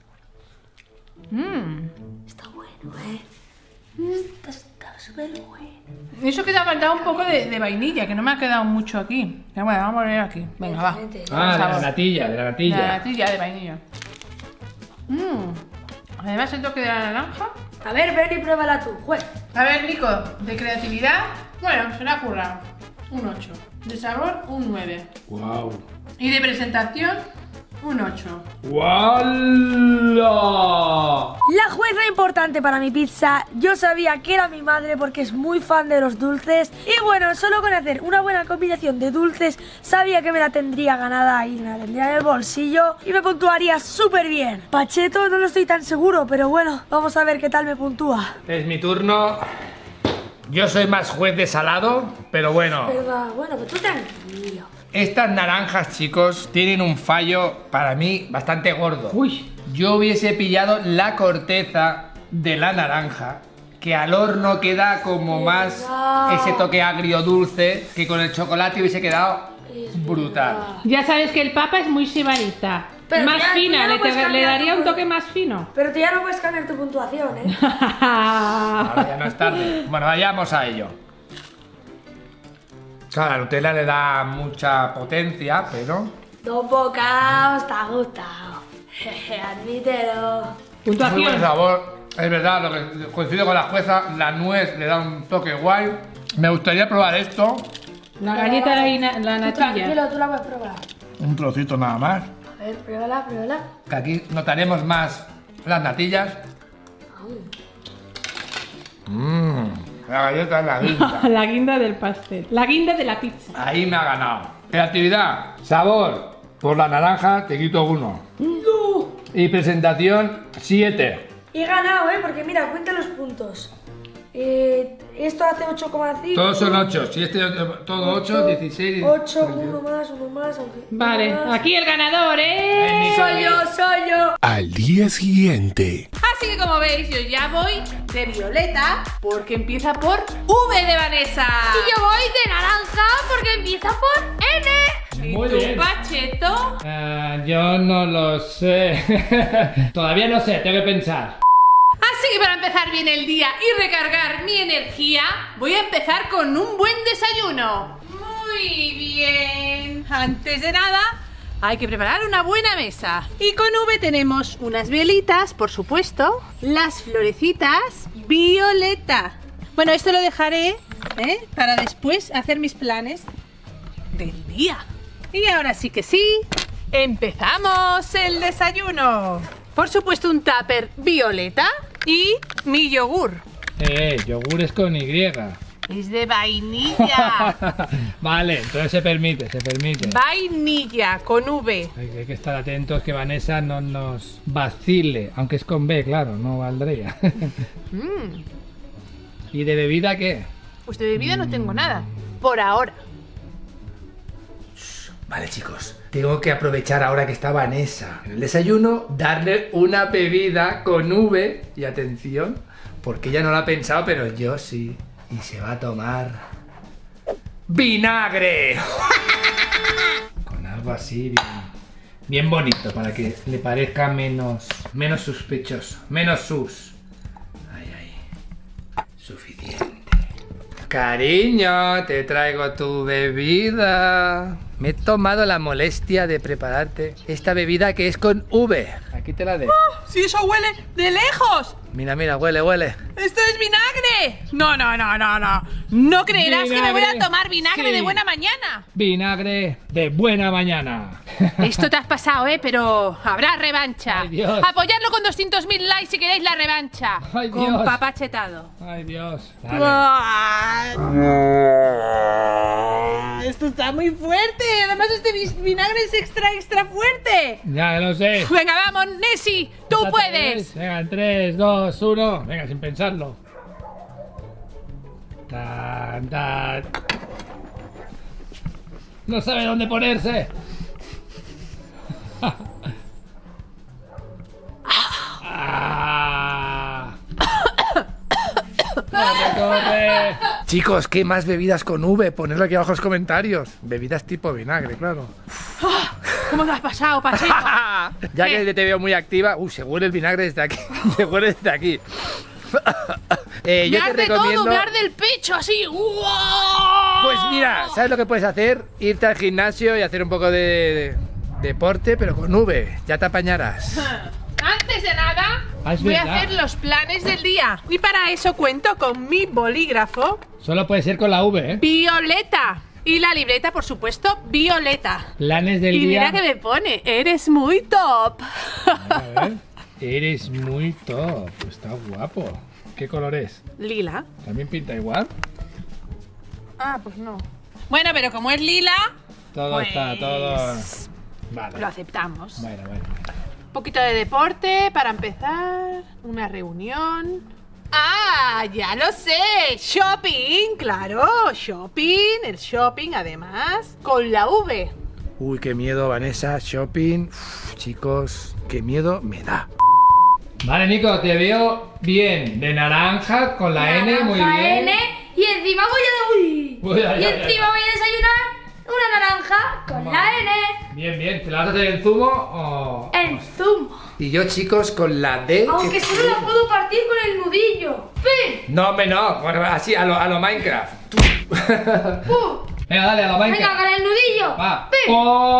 Está bueno, eh. Está está súper bueno. Eso que te ha faltado un poco de, de vainilla, que no me ha quedado mucho aquí. Pero bueno, vamos a poner aquí. Venga, va. Excelente. Ah, de la Sabor. natilla, de la La natilla. natilla de vainilla. Mmm. Además el toque de la naranja. A ver, ven y pruébala tú, juez. A ver, Nico, de creatividad, bueno, se le ha currado. Un ocho. De sabor, un nueve. Wow. Y de presentación, un ocho. ¡Wala! La jueza importante para mi pizza, yo sabía que era mi madre porque es muy fan de los dulces. Y bueno, solo con hacer una buena combinación de dulces, sabía que me la tendría ganada y me la tendría en el bolsillo y me puntuaría súper bien. Pacheto no lo estoy tan seguro, pero bueno, vamos a ver qué tal me puntúa. Es mi turno. Yo soy más juez de salado, pero bueno. Verdad, bueno, pues tú tranquilo. Estas naranjas, chicos, tienen un fallo para mí bastante gordo. Uy. Yo hubiese pillado la corteza de la naranja, que al horno queda como más verdad. ese toque agrio dulce, que con el chocolate hubiese quedado Es brutal. verdad. Ya sabes que el papa es muy sibarita. Pero Más ya- fina, ya no le, puedes te- le cambiar daría tu- un toque más fino. Pero tú ya no puedes cambiar tu puntuación, ¿eh? Ahora ya no es tarde. Bueno, vayamos a ello. Claro, la Nutella le da mucha potencia, pero... Dos bocados, te ha gustado. Jeje, admítelo. Muy buen Puntuación. sabor. Es verdad, lo que coincido con la jueza, la nuez le da un toque guay. Me gustaría probar esto. La galleta de la, na- la Tú natilla. tranquilo, tú la puedes probar. Un trocito nada más. A ver, pruébala, pruébala. Que aquí notaremos más las natillas. Mmm, la galleta es la guinda. La guinda del pastel. La guinda de la pizza. Ahí me ha ganado. Creatividad, sabor. Por la naranja te quito uno. Y presentación, siete. He ganado, ¿eh? Porque mira, cuenta los puntos. Eh, esto hace ocho coma cinco. Todos son ocho. Si este todo ocho, dieciséis. ocho, uno más, uno más, aunque... Vale, uno más. aquí el ganador, ¿eh? Soy yo, soy yo. Al día siguiente. Así que como veis, yo ya voy de violeta porque empieza por V de Vanessa. Y yo voy de naranja porque empieza por N. ¿Y Muy tú, bien. Pacheto? Ah, yo no lo sé. Todavía no sé, tengo que pensar. Así que para empezar bien el día y recargar mi energía, voy a empezar con un buen desayuno. Muy bien. Antes de nada, Hay que preparar una buena mesa. Y con V tenemos unas velitas, por supuesto. Las florecitas violeta. Bueno, esto lo dejaré, ¿eh?, para después hacer mis planes del día. Y ahora sí que sí, empezamos el desayuno. Por supuesto, un tupper violeta y mi yogur. Eh, yogur es con Y. Es de vainilla. Vale, entonces se permite, se permite. Vainilla con V. Hay, hay que estar atentos que Vanessa no nos vacile, aunque es con B, claro, no valdría. Mm. ¿Y de bebida qué? Pues de bebida no tengo nada, por ahora. Vale, chicos, tengo que aprovechar ahora que está Vanessa en el desayuno, darle una bebida con V, y atención, porque ella no lo ha pensado, pero yo sí. Y se va a tomar vinagre. Con algo así bien, bien bonito, para que le parezca menos, menos sospechoso, menos sus. Ay, ay. Suficiente. Cariño, te traigo tu bebida. Me he tomado la molestia de prepararte esta bebida que es con V. Aquí te la dejo. ¡Oh! ¡Si eso huele de lejos! Mira, mira, huele, huele. ¡Esto es vinagre! No, no, no, no, no. No creerás que me voy a Vinagre, tomar vinagre sí. de buena mañana. Vinagre de buena mañana. Esto te has pasado, ¿eh? Pero habrá revancha. Ay, Dios. Apoyadlo con doscientos mil likes si queréis la revancha. Ay, con Dios. papá chetado. Ay, Dios. Dale. Ah, esto está muy fuerte. Además, este vi- vinagre es extra, extra fuerte. Ya lo sé. Venga, vamos, Nessie. Tú ¿Te puedes. atreves? Venga, en tres, dos, uno. Venga, sin pensarlo. Tan, tan. No sabe dónde ponerse. Ah. Corre, corre. Chicos, ¿qué más bebidas con V? Ponedlo aquí abajo en los comentarios. Bebidas tipo vinagre, claro. ¿Cómo te has pasado, Pacheco? Ya ¿Qué? que te veo muy activa. Uh, se huele el vinagre desde aquí. Se huele desde aquí. eh, yo Me te arde recomiendo. todo, me arde el pecho así. ¡Uah! Pues mira, ¿sabes lo que puedes hacer? Irte al gimnasio y hacer un poco de, de deporte, pero con V. Ya te apañarás. Antes de nada, Ah, es voy a verdad. hacer los planes del día. Y para eso cuento con mi bolígrafo Solo puede ser con la V, ¿eh? violeta. Y la libreta, por supuesto, violeta. Planes del Y día. mira que me pone, eres muy top. A ver. Eres muy top. Está guapo. ¿Qué color es? Lila. ¿También pinta igual? Ah, pues no. Bueno, pero como es lila, Todo pues está, todo. Vale. lo aceptamos. Bueno, bueno. Un poquito de deporte para empezar. Una reunión. ¡Ah! ¡Ya lo sé! ¡Shopping! ¡Claro! ¡Shopping! El shopping, además, con la V. Uy, qué miedo, Vanessa. Shopping. Uf, chicos, qué miedo me da. Vale, Nico, te veo bien. De naranja con la N, muy Naranja bien. N, y encima voy a... Uy. Uy, ay, y ay, encima ay. voy a desayunar una naranja con la N. Bien, bien. ¿Te la vas a hacer en zumo o...? En zumo. Y yo, chicos, con la D. Aunque que- solo la puedo partir con el nudillo. ¡Fin! No, hombre, no. Bueno, así, a lo, a lo Minecraft. ¡Pum! Venga, dale, a la Venga, banca. con el nudillo. Va. ¡Pim!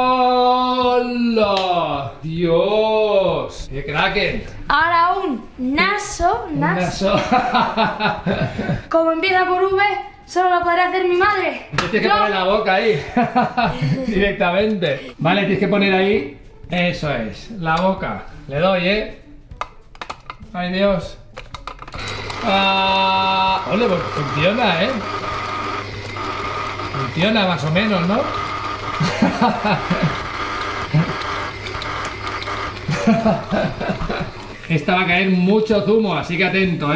¡Hola! ¡Dios! ¡Qué kraken! Ahora un naso, Un nas. naso. Como empieza por V, solo lo podrá hacer mi madre. Tienes que Yo. poner la boca ahí. Directamente. Vale, tienes que poner ahí. Eso es. La boca. Le doy, ¿eh? Ay, Dios. Ah, ole, pues funciona, ¿eh? Funciona más o menos, ¿no? Esta va a caer mucho zumo, así que atento, ¿eh?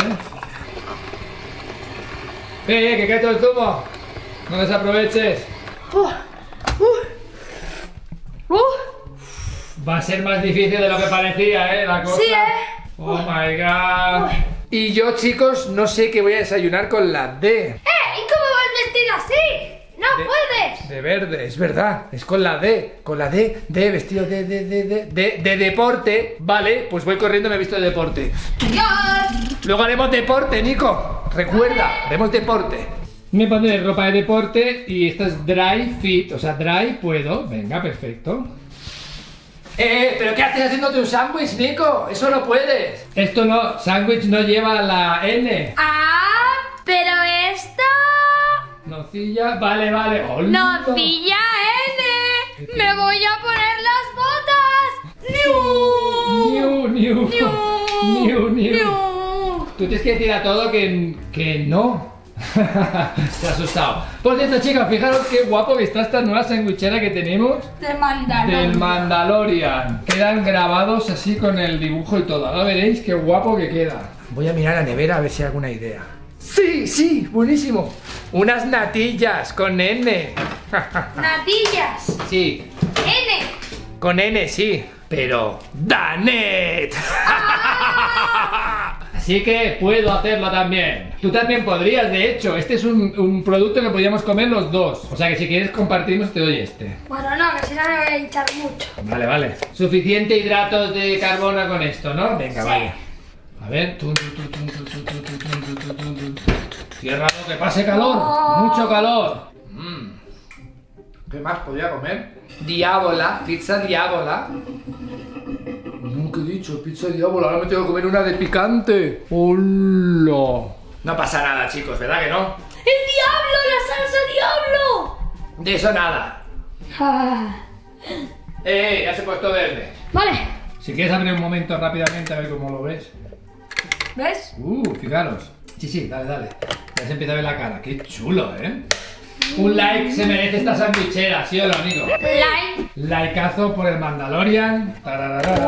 ¡Eh, eh, que cae todo el zumo! No desaproveches. Uh, uh, uh. Va a ser más difícil de lo que parecía, ¿eh? La cosa. Sí, ¿eh? Oh my god. Y yo, chicos, no sé qué voy a desayunar con la D. ¡Eh! ¿Y cómo vas vestido así? ¡No De- puedes! De verde, es verdad. Es con la D. Con la D, de vestido de, de, de, de, de, de deporte. Vale, pues voy corriendo y me he visto de deporte. ¡Adiós! Luego haremos deporte, Nico. Recuerda, haremos deporte. Me pondré ropa de deporte y esto es dry fit, o sea, dry puedo. Venga, perfecto. Eh, ¿pero qué haces haciéndote un sándwich, Nico? Eso no puedes. Esto no, sándwich no lleva la N. Ah, pero esto... Nocilla, vale, vale. ¡Hola! Nocilla N. Me voy a poner las botas. Niu, niu, Niu. niu, niu. Niu. Tú tienes que decir a todo que, que no. Se ha asustado. Por cierto, chicos, fijaros qué guapo que está esta nueva sandwichera que tenemos De Mandalorian. del Mandalorian. Quedan grabados así con el dibujo y todo. Ahora veréis qué guapo que queda. Voy a mirar la nevera a ver si hay alguna idea. Sí, sí, buenísimo. Unas natillas con N. Natillas. Sí, N. con N, sí. Pero Danet. Así que puedo hacerlo también. Tú también podrías, de hecho. Este es un, un producto que podríamos comer los dos. O sea que si quieres compartimos te doy este. Bueno, no, que si no me voy a hinchar mucho. Vale, vale. Suficiente hidratos de carbono con esto, ¿no? Venga, Sí. vale. A ver. Tum, tum, tum, tum, tum, tum, tum, tum, tum, tum, tum, tum. Ciérralo, que pase calor. Oh. Mucho calor. Mm. ¿Qué más podría comer? Diábola, pizza diábola. Nunca he dicho pizza diábola, ahora me tengo que comer una de picante. ¡Hola! No pasa nada, chicos, ¿verdad que no? ¡El diablo! ¡La salsa diablo! De eso nada. Ah. Eh, ya se ha puesto verde. Vale. Si quieres abrir un momento rápidamente a ver cómo lo ves. ¿Ves? Uh, fijaros. Sí, sí, dale, dale. Ya se empieza a ver la cara. Qué chulo, ¿eh? Un like se merece esta sandwichera, ¿sí o no, Nico? Like. Likeazo por el Mandalorian. Tararara.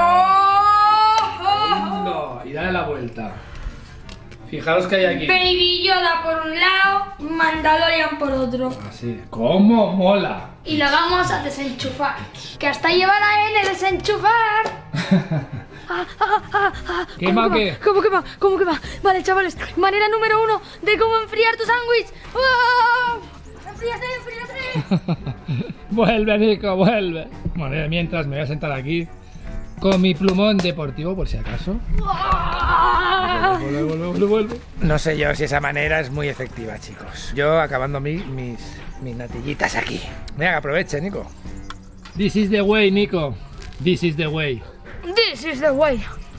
Oh. No, y dale la vuelta. Fijaros que hay aquí. Baby Yoda por un lado, Mandalorian por otro. Así. ¿Cómo mola? Y lo vamos a desenchufar. Que hasta llevar a N desenchufar. Ah, ah, ah, ah. ¿Quema ¿Cómo qué? va? ¿Cómo que va? ¿Cómo que va? Vale, chavales, manera número uno de cómo enfriar tu sándwich. ¡Oh! ¡Enfríate, enfríate! Vuelve, Nico, vuelve. Bueno, mientras me voy a sentar aquí con mi plumón deportivo, por si acaso. ¡Oh! Vuelve, vuelve, vuelve, vuelve. No sé yo si esa manera es muy efectiva, chicos. Yo acabando mi, mis, mis natillitas aquí. Venga, que aproveche, Nico. This is the way, Nico. This is the way. This is the way.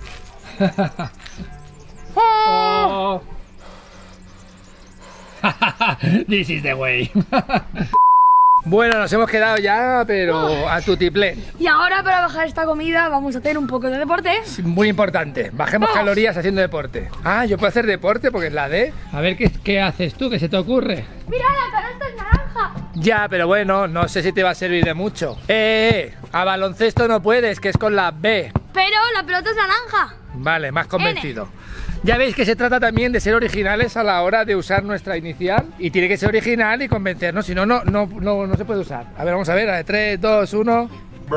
Oh. This is the way. Bueno, nos hemos quedado ya, pero a tutiplén. Y ahora para bajar esta comida vamos a hacer un poco de deporte. Muy importante, bajemos Vamos. calorías haciendo deporte. Ah, yo puedo hacer deporte porque es la D. A ver, ¿qué, qué haces tú? ¿Qué se te ocurre? Mira, la canasta es naranja. Ya, pero bueno, no sé si te va a servir de mucho. Eh, a baloncesto no puedes, que es con la B. Pero la pelota es naranja. Vale, más convencido. Ya veis que se trata también de ser originales a la hora de usar nuestra inicial. Y tiene que ser original y convencernos, si no, no, no, no, no se puede usar. A ver, vamos a ver, a ver, tres, dos, uno.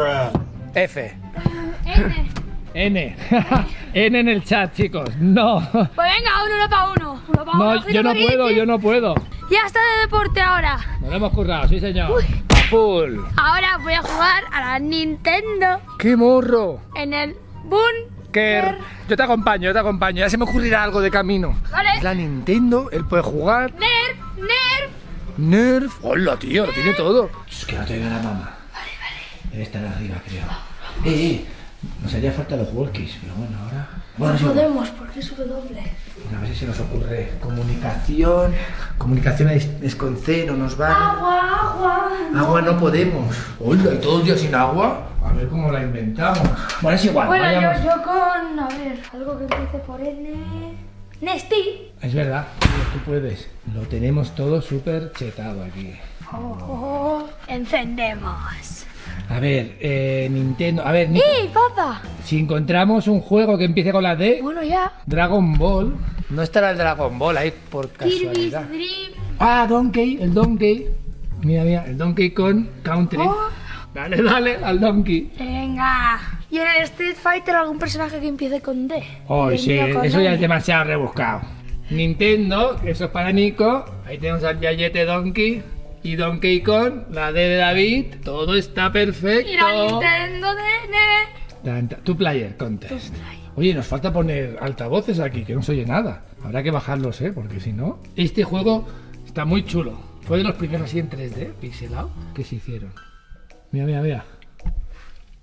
F. N. N. N en el chat, chicos. No. Pues venga, uno, uno para uno. Uno para uno. No, yo no puedo, yo no puedo. Ya está de deporte ahora. Nos lo hemos currado, sí señor. A full. Ahora voy a jugar a la Nintendo ¡Qué morro! en el Boon. Que yo te acompaño, yo te acompaño. Ya se me ocurrirá algo de camino. Vale. Es la Nintendo, él puede jugar. Nerf, Nerf. Nerf. Hola, tío, lo tiene todo. Es que no te vea la mamá. Vale, vale. Debe estar arriba, creo. Eh, eh. Nos haría falta los walkies, pero bueno, ahora. Bueno, No sí, podemos porque es doble. a ver si se nos ocurre. Comunicación. Comunicación es, es con C, no nos vale. Agua, agua. Agua no podemos. Hola, ¿y todo el día sin agua? A ver cómo la inventamos. Bueno, es igual, Bueno, vayamos. yo, yo con. A ver, algo que empiece por N. Nesty. Es verdad, tío, tú puedes. Lo tenemos todo súper chetado aquí. Oh, oh, encendemos. A ver, eh, Nintendo. A ver, Nico, ¡Eh, papá! si encontramos un juego que empiece con la D, Bueno, ya. Dragon Ball. No estará el Dragon Ball ahí por Kirby's casualidad. Dream. Ah, Donkey, el Donkey. Mira, mira, el Donkey con Country. Oh. Dale, dale, al Donkey. Venga. ¿Y en el Street Fighter algún personaje que empiece con D? Oh, Y el sí, mío con eso ya N. es demasiado rebuscado. Nintendo, que eso es para Nico. Ahí tenemos al Yayete Donkey. Y Donkey Kong, la D de David. Todo está perfecto. Y la Nintendo de N. Tan, tan, Tu player contest. Oye, nos falta poner altavoces aquí, que no se oye nada. Habrá que bajarlos, ¿eh? Porque si no... Este juego está muy chulo. Fue de los primeros así en tres D, pixelado, que se hicieron. Mira, mira, mira.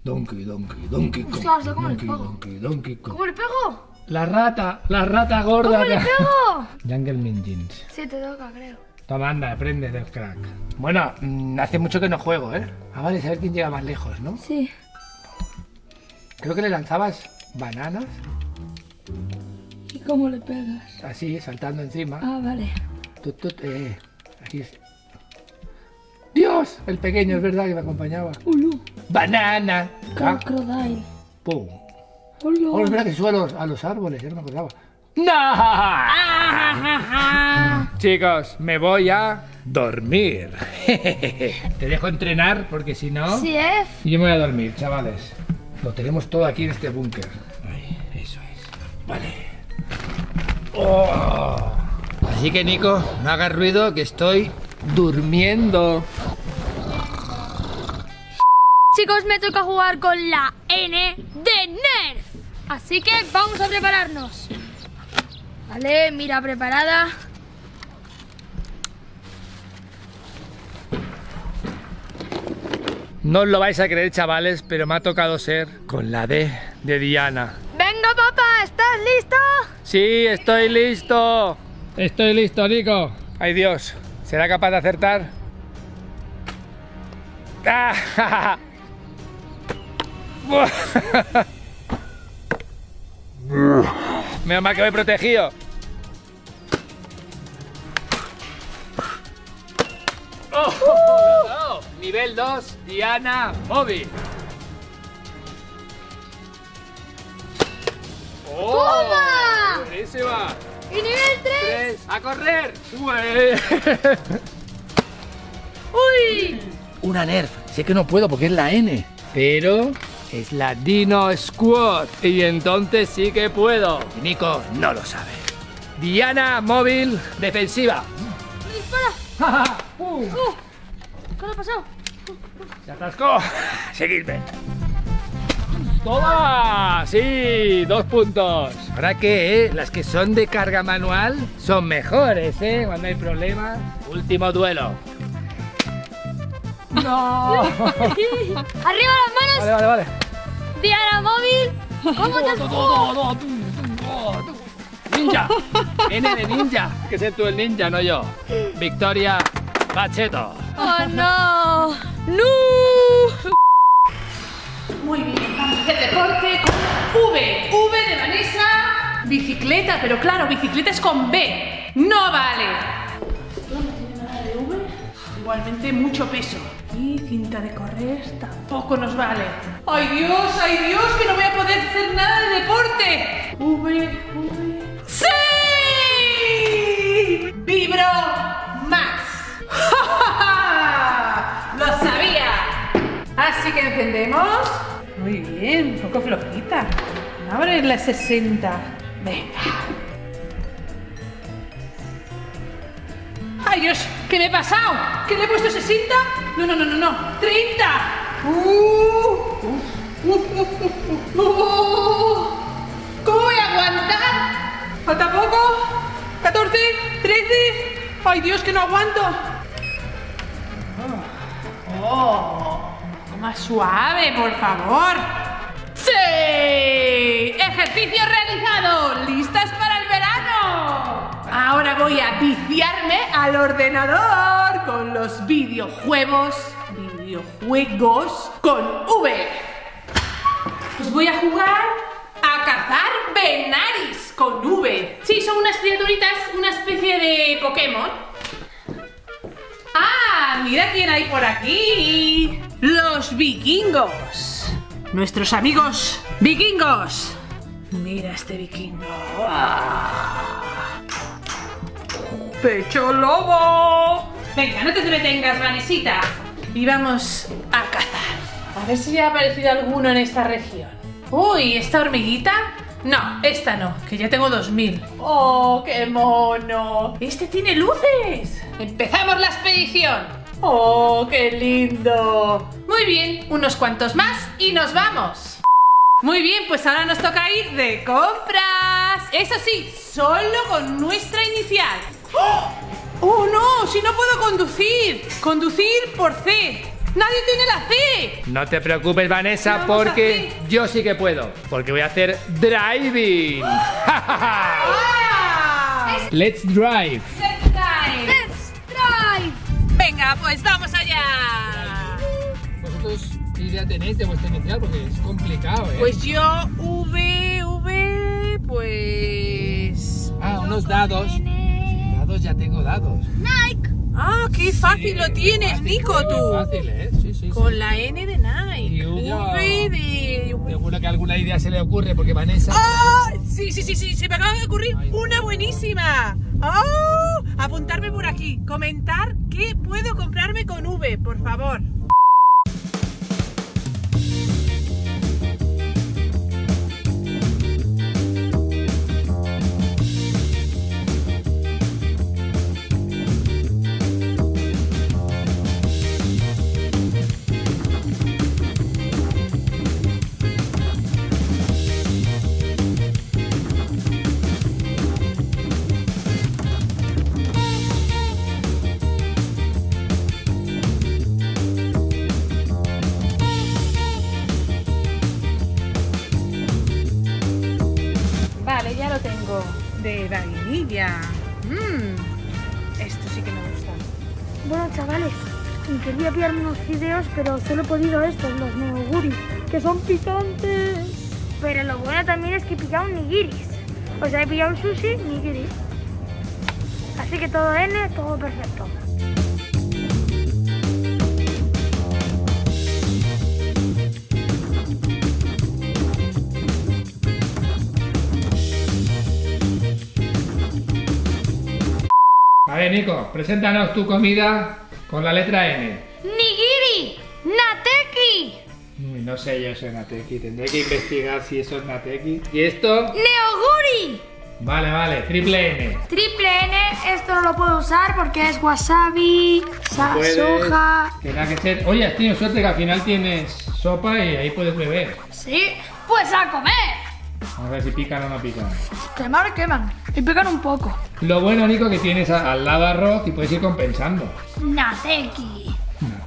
Donkey, Donkey, Donkey Kong. Ostras, ¿cómo le Donkey, pego? Donkey, Donkey Kong. ¿Cómo le pego? La rata, la rata gorda. ¿Cómo le pego? Jungle Minjins. Sí, te toca, creo. Toma, anda, aprende del crack. Bueno, mmm, hace mucho que no juego, ¿eh? Ah, vale, saber quién llega más lejos, ¿no? Sí. Creo que le lanzabas bananas, ¿Y cómo le pegas? así, saltando encima. Ah, vale. Tut, tut, eh, aquí es. ¡Dios! El pequeño, es verdad que me acompañaba. Ulu. ¡Banana! Ah, Crocodile. ¡Pum! Hola. Oh, es verdad que sube a los, a los árboles, ya no me acordaba. ¡No! Chicos, me voy a dormir. Te dejo entrenar porque si no... Sí, ¿eh? Yo me voy a dormir, chavales. Lo tenemos todo aquí en este búnker. Ahí, eso es. Vale. Oh. Así que, Nico, no hagas ruido que estoy durmiendo. Chicos, me toca jugar con la N de Nerf. Así que vamos a prepararnos. Vale, mira preparada. No os lo vais a creer, chavales, pero me ha tocado ser con la D de Diana. Venga, papá, ¿estás listo? Sí, estoy listo. Estoy listo, Nico. Ay, Dios. ¿Será capaz de acertar? ¡Ah! Menos mal que me he protegido. Oh, oh, oh, nivel dos, Diana móvil. Oh, ¡Toma! buenísima. Y nivel tres. Tres, a correr. Sube. ¡Uy! Una Nerf. Sé que no puedo porque es la N, pero es la Dino Squad y entonces sí que puedo. Y Nico no lo sabe. Diana móvil defensiva. ¡Me dispara! ¡Pum! Uh, ¿Qué le ha pasado? Se atascó. Seguidme. ¡Toma! Sí, dos puntos. Ahora que eh, las que son de carga manual son mejores, ¿eh? Cuando hay problemas. Último duelo. ¡No! ¡Arriba las manos! Vale, vale, vale. ¡Diana móvil! ¿Cómo te has... ¡Ninja! N de ninja. Que sé tú el ninja, no yo. Victoria Bacheto. ¡Oh, no! ¡No! Muy bien, vamos a hacer deporte con V. V de Vanessa. Bicicleta, pero claro, bicicleta es con B. No vale. Esto no tiene nada de V. Igualmente mucho peso. Y cinta de correr tampoco nos vale. ¡Ay Dios, ay Dios! Que no voy a poder hacer nada de deporte. V, V. ¡Sí! ¡Vibro Max! ¡Lo sabía! Así que encendemos. Muy bien, un poco flojita. Abre la sesenta. Venga. ¡Ay, Dios! ¿Qué me he pasado? ¿Qué le he puesto sesenta? No, no, no, no, no. ¡treinta! Uh, uh, uh, uh, uh, uh. ¿Cómo voy a aguantar? ¿Falta poco? ¿catorce? ¿trece? ¡Ay, Dios, que no aguanto! ¡Oh! Más suave, por favor. ¡Sí! ¡Ejercicio realizado! ¡Listas para el verano! Ahora voy a viciarme al ordenador con los videojuegos. Videojuegos con V. Pues voy a jugar a cazar Venaris con V. Sí, son unas criaturitas, una especie de Pokémon. ¡Ah! ¡Mira quién hay por aquí! ¡Los vikingos! ¡Nuestros amigos vikingos! Mira este vikingo. ¡Ah! ¡Pecho lobo! Venga, no te entretengas, Vanesita. Y vamos a cazar. A ver si ha aparecido alguno en esta región. ¡Uy! ¿Esta hormiguita? No, esta no, que ya tengo dos mil. ¡Oh, qué mono! ¡Este tiene luces! ¡Empezamos la expedición! ¡Oh, qué lindo! Muy bien, unos cuantos más y nos vamos. Muy bien, pues ahora nos toca ir de compras. Eso sí, solo con nuestra inicial. ¡Oh! ¡Oh, no! ¡Si no puedo conducir! ¡Conducir por C! ¡Nadie tiene la C! No te preocupes, Vanessa, ¿Qué vamos a porque hacer? yo sí que puedo. Porque voy a hacer driving. ¡Ah! Let's drive. Let's drive. ¡Let's drive! Venga, pues vamos allá. ¿Vosotros qué idea tenéis de vuestra inicial? Porque es complicado, ¿eh? Pues yo, V, V, pues... Ah, unos dados. Dados, ya tengo dados. Nike. Ah, qué fácil Sí, lo muy tienes, fácil, Nico, muy tú. fácil, ¿eh? Sí, sí, Con sí. la N de Nike. Y hubo- V de... Seguro que alguna idea se le ocurre porque Vanessa... ¡Ah! Sí, sí, sí, sí, se me acaba de ocurrir Ay, una buenísima. ¡Oh! Apuntarme por aquí. Comentar qué puedo comprarme con V, por favor. Vale, ya lo tengo. De vainilla. Mmm. Esto sí que me gusta. Bueno, chavales, quería pillarme unos fideos, pero solo he podido estos, los neoguri, que son picantes. Pero lo bueno también es que he pillado nigiris. O sea, he pillado un sushi, nigiri. Así que todo N, todo perfecto. A ver, Nico, preséntanos tu comida con la letra N. ¡Nigiri! ¡Nateki! Uy, no sé yo eso es Nateki, tendré que investigar si eso es Nateki. ¿Y esto? ¡Neoguri! Vale, vale, triple N. Triple N, esto no lo puedo usar porque es wasabi, sa- Puedes- soja. Tendrá que ser... Oye, has tenido suerte que al final tienes sopa y ahí puedes beber. Sí, pues a comer. A ver si pican o no pican. Quemar, queman. Y pican un poco. Lo bueno, Nico, que tienes a- al lado arroz y puedes ir compensando. Nateki.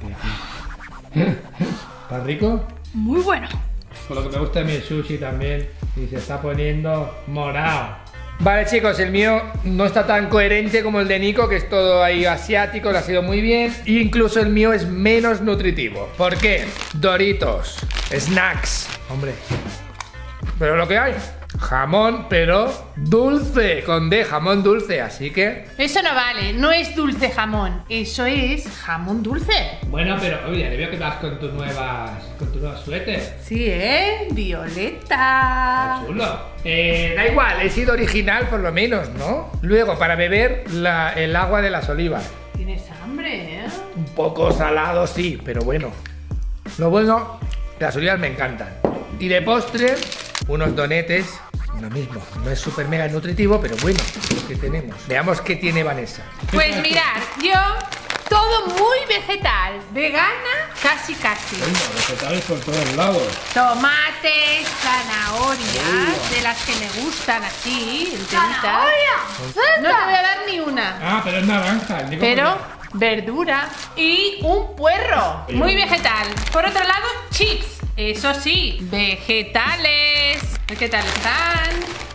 ¿Está rico? Muy bueno. Por lo que me gusta a mí el sushi también. Y se está poniendo morado. Vale, chicos, el mío no está tan coherente como el de Nico, que es todo ahí asiático, le ha sido muy bien. E incluso el mío es menos nutritivo. ¿Por qué? Doritos, snacks. Hombre. Pero lo que hay, jamón, pero dulce, con D, jamón dulce, así que... Eso no vale, no es dulce jamón, eso es jamón dulce. Bueno, pero oye, le veo que vas con tus nuevas, con tu nueva suéter. Sí, ¿eh? Violeta. Chulo. Eh, da igual, he sido original por lo menos, ¿no? Luego, para beber la- el agua de las olivas. Tienes hambre, ¿eh? Un poco salado, sí, pero bueno. Lo bueno, las olivas me encantan. Y de postre, unos donetes. Lo mismo, no es súper mega nutritivo, pero bueno, es lo que tenemos. Veamos qué tiene Vanessa. Pues mirad, yo todo muy vegetal, vegana, casi casi. Vegetales por todos lados. Tomates, zanahorias, de las que me gustan así, enteritas. No te voy a dar ni una. Ah, pero es naranja. digo Pero porque- verdura y un puerro, muy vegetal. Por otro lado, chips, eso sí, vegetales. ¿Qué tal están?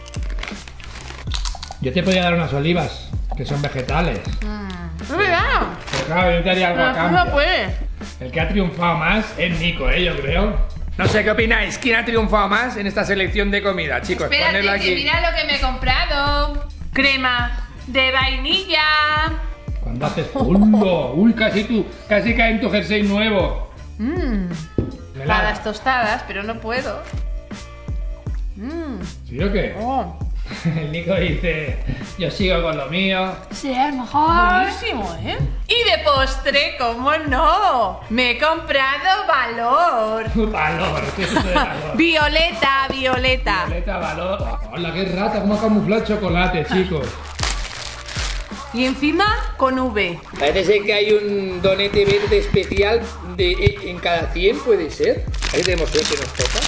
Yo te podría dar unas olivas, que son vegetales. Es verdad. Pero claro, yo te haría algo a Pero tú no cambio. puedes. El que ha triunfado más es Nico, ¿eh? Yo creo. No sé, ¿qué opináis? ¿Quién ha triunfado más en esta selección de comida, chicos? Espérate, Ponedlo que aquí. mira lo que me he comprado. Crema de vainilla. Cuando haces... ¡Ulo! Uy, casi tú, casi cae en tu jersey nuevo. Mmm. Melada. Para las tostadas, pero no puedo. Mmm. ¿Sí o qué? Oh. El Nico dice, yo sigo con lo mío. Sí, es mejor. Buenísimo, ¿eh? Y de postre, ¿cómo no? Me he comprado valor. Valor, ¿qué es eso de valor? Violeta, violeta. Violeta, valor. Hola, qué rata, cómo ha camuflado el chocolate, chicos. Y encima con V. Parece ser que hay un donete verde especial de, en cada cien, ¿puede ser? Ahí tenemos que nos toca.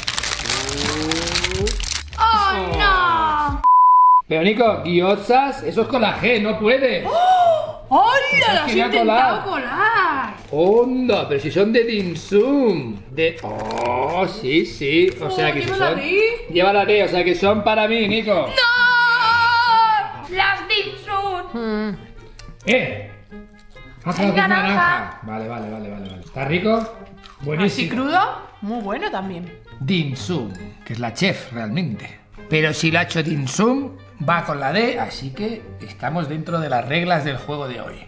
¡Oh, no! Pero Nico, guiozas, eso es con la G, no puede. ¡Hola! ¡Lo has quería intentado colar. colar! Onda, pero si son de Dim Sum. De... Oh, sí, sí. O sea Oh, que si lleva la son... D. Lleva la D, o sea que son para mí, Nico. ¡No! ¡Las Dim Sum! ¡Eh! Ah, claro, que es naranja. Vale, vale, vale, vale, vale. ¿Está rico? Así Buenísimo. crudo, muy bueno también. Dim Sum, que es la chef realmente. Pero si lo ha hecho Dim Sum, va con la D, así que estamos dentro de las reglas del juego de hoy.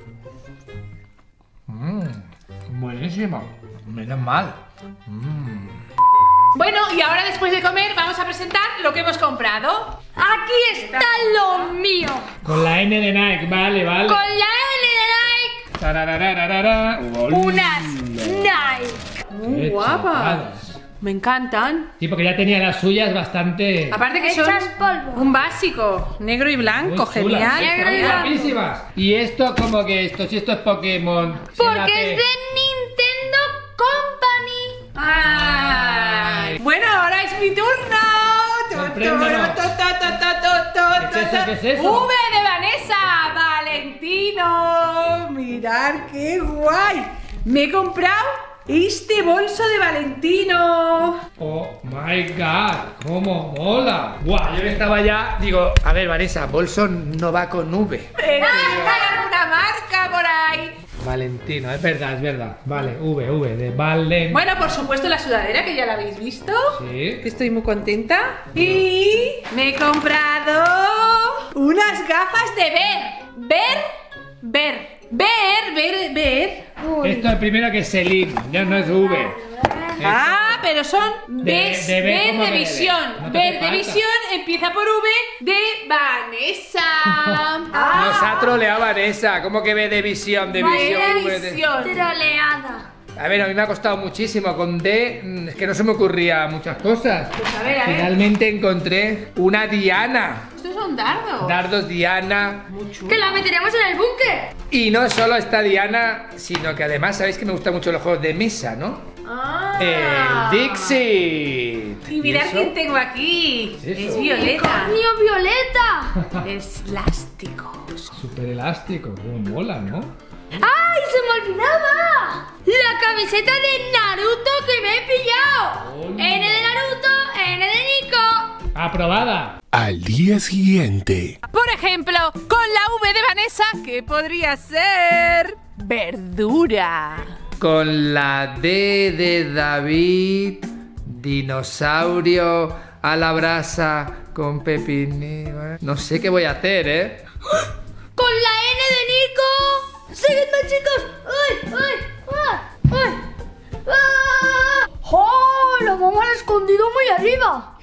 Mmm, buenísimo. Menos mal. Mm. Bueno, y ahora después de comer vamos a presentar lo que hemos comprado. Aquí está lo mío. Con la N de Nike, vale, vale. Con la N de Nike. Tararararara. Unas Nike. Muy Qué guapas. chuladas. Me encantan. Sí, porque ya tenía las suyas bastante... Aparte que son Hechas polvo. un básico, negro y blanco, muy chulas, genial. están Negro y blanco. guapísimas. Y esto, como que esto, si esto es Pokémon. si la Porque P- es de Nintendo Company. Ay. Bueno, ahora es mi turno. Sorpréndanos. To, to, to, to, to, to, ¿Qué es eso? to. ¿Qué es eso? V de Vanessa, Valentino. Mirad qué guay. Me he comprado este bolso de Valentino. Oh my god, cómo mola. Guau, yo que estaba ya. Digo, a ver, Vanessa, bolso no va con V. Pero hay alguna marca por ahí. Valentino, es verdad, es verdad. Vale, V, V, de Valen. Bueno, por supuesto la sudadera, que ya la habéis visto. Sí. Que estoy muy contenta. Y me he comprado unas gafas de ver. Ver, ver. Ver, ver, ver. Esto es primero que es Celine, ya no es V. Ah, pero son De- ves, de ver ver como de ver, visión. no te Ver hace de falta. visión empieza por V de Vanessa. Ah, Nos ha troleado Vanessa, ¿cómo que ve de visión, de visión? de V de- visión. Troleada. A ver, a mí me ha costado muchísimo. Con D, mm, es que no se me ocurría muchas cosas. Pues a ver, a ver. Finalmente encontré una Diana. Estos son dardos. Dardos Diana. Muy chulo. Que la meteremos en el búnker. Y no solo está Diana, sino que además sabéis que me gustan mucho los juegos de mesa, ¿no? Ah. El Dixit. Y mirad eso? quién tengo aquí. ¿Qué es eso? Es Violeta. Niño Violeta. Es plástico. Súper elástico, como mola, ¿no? ¡Ay, se me olvidaba! La camiseta de Naruto que me he pillado. Hola. N de Naruto, N de Nico. Aprobada. Al día siguiente. Por ejemplo, con la V de Vanessa, que podría ser verdura. Con la D de David, dinosaurio a la brasa con pepinillo. No sé qué voy a hacer, ¿eh? Con la N de Nico. ¡Seguidme, chicos! ¡Ay, ay, ay, ay! ¡Ah! ¡Oh! Lo vamos al escondido muy arriba.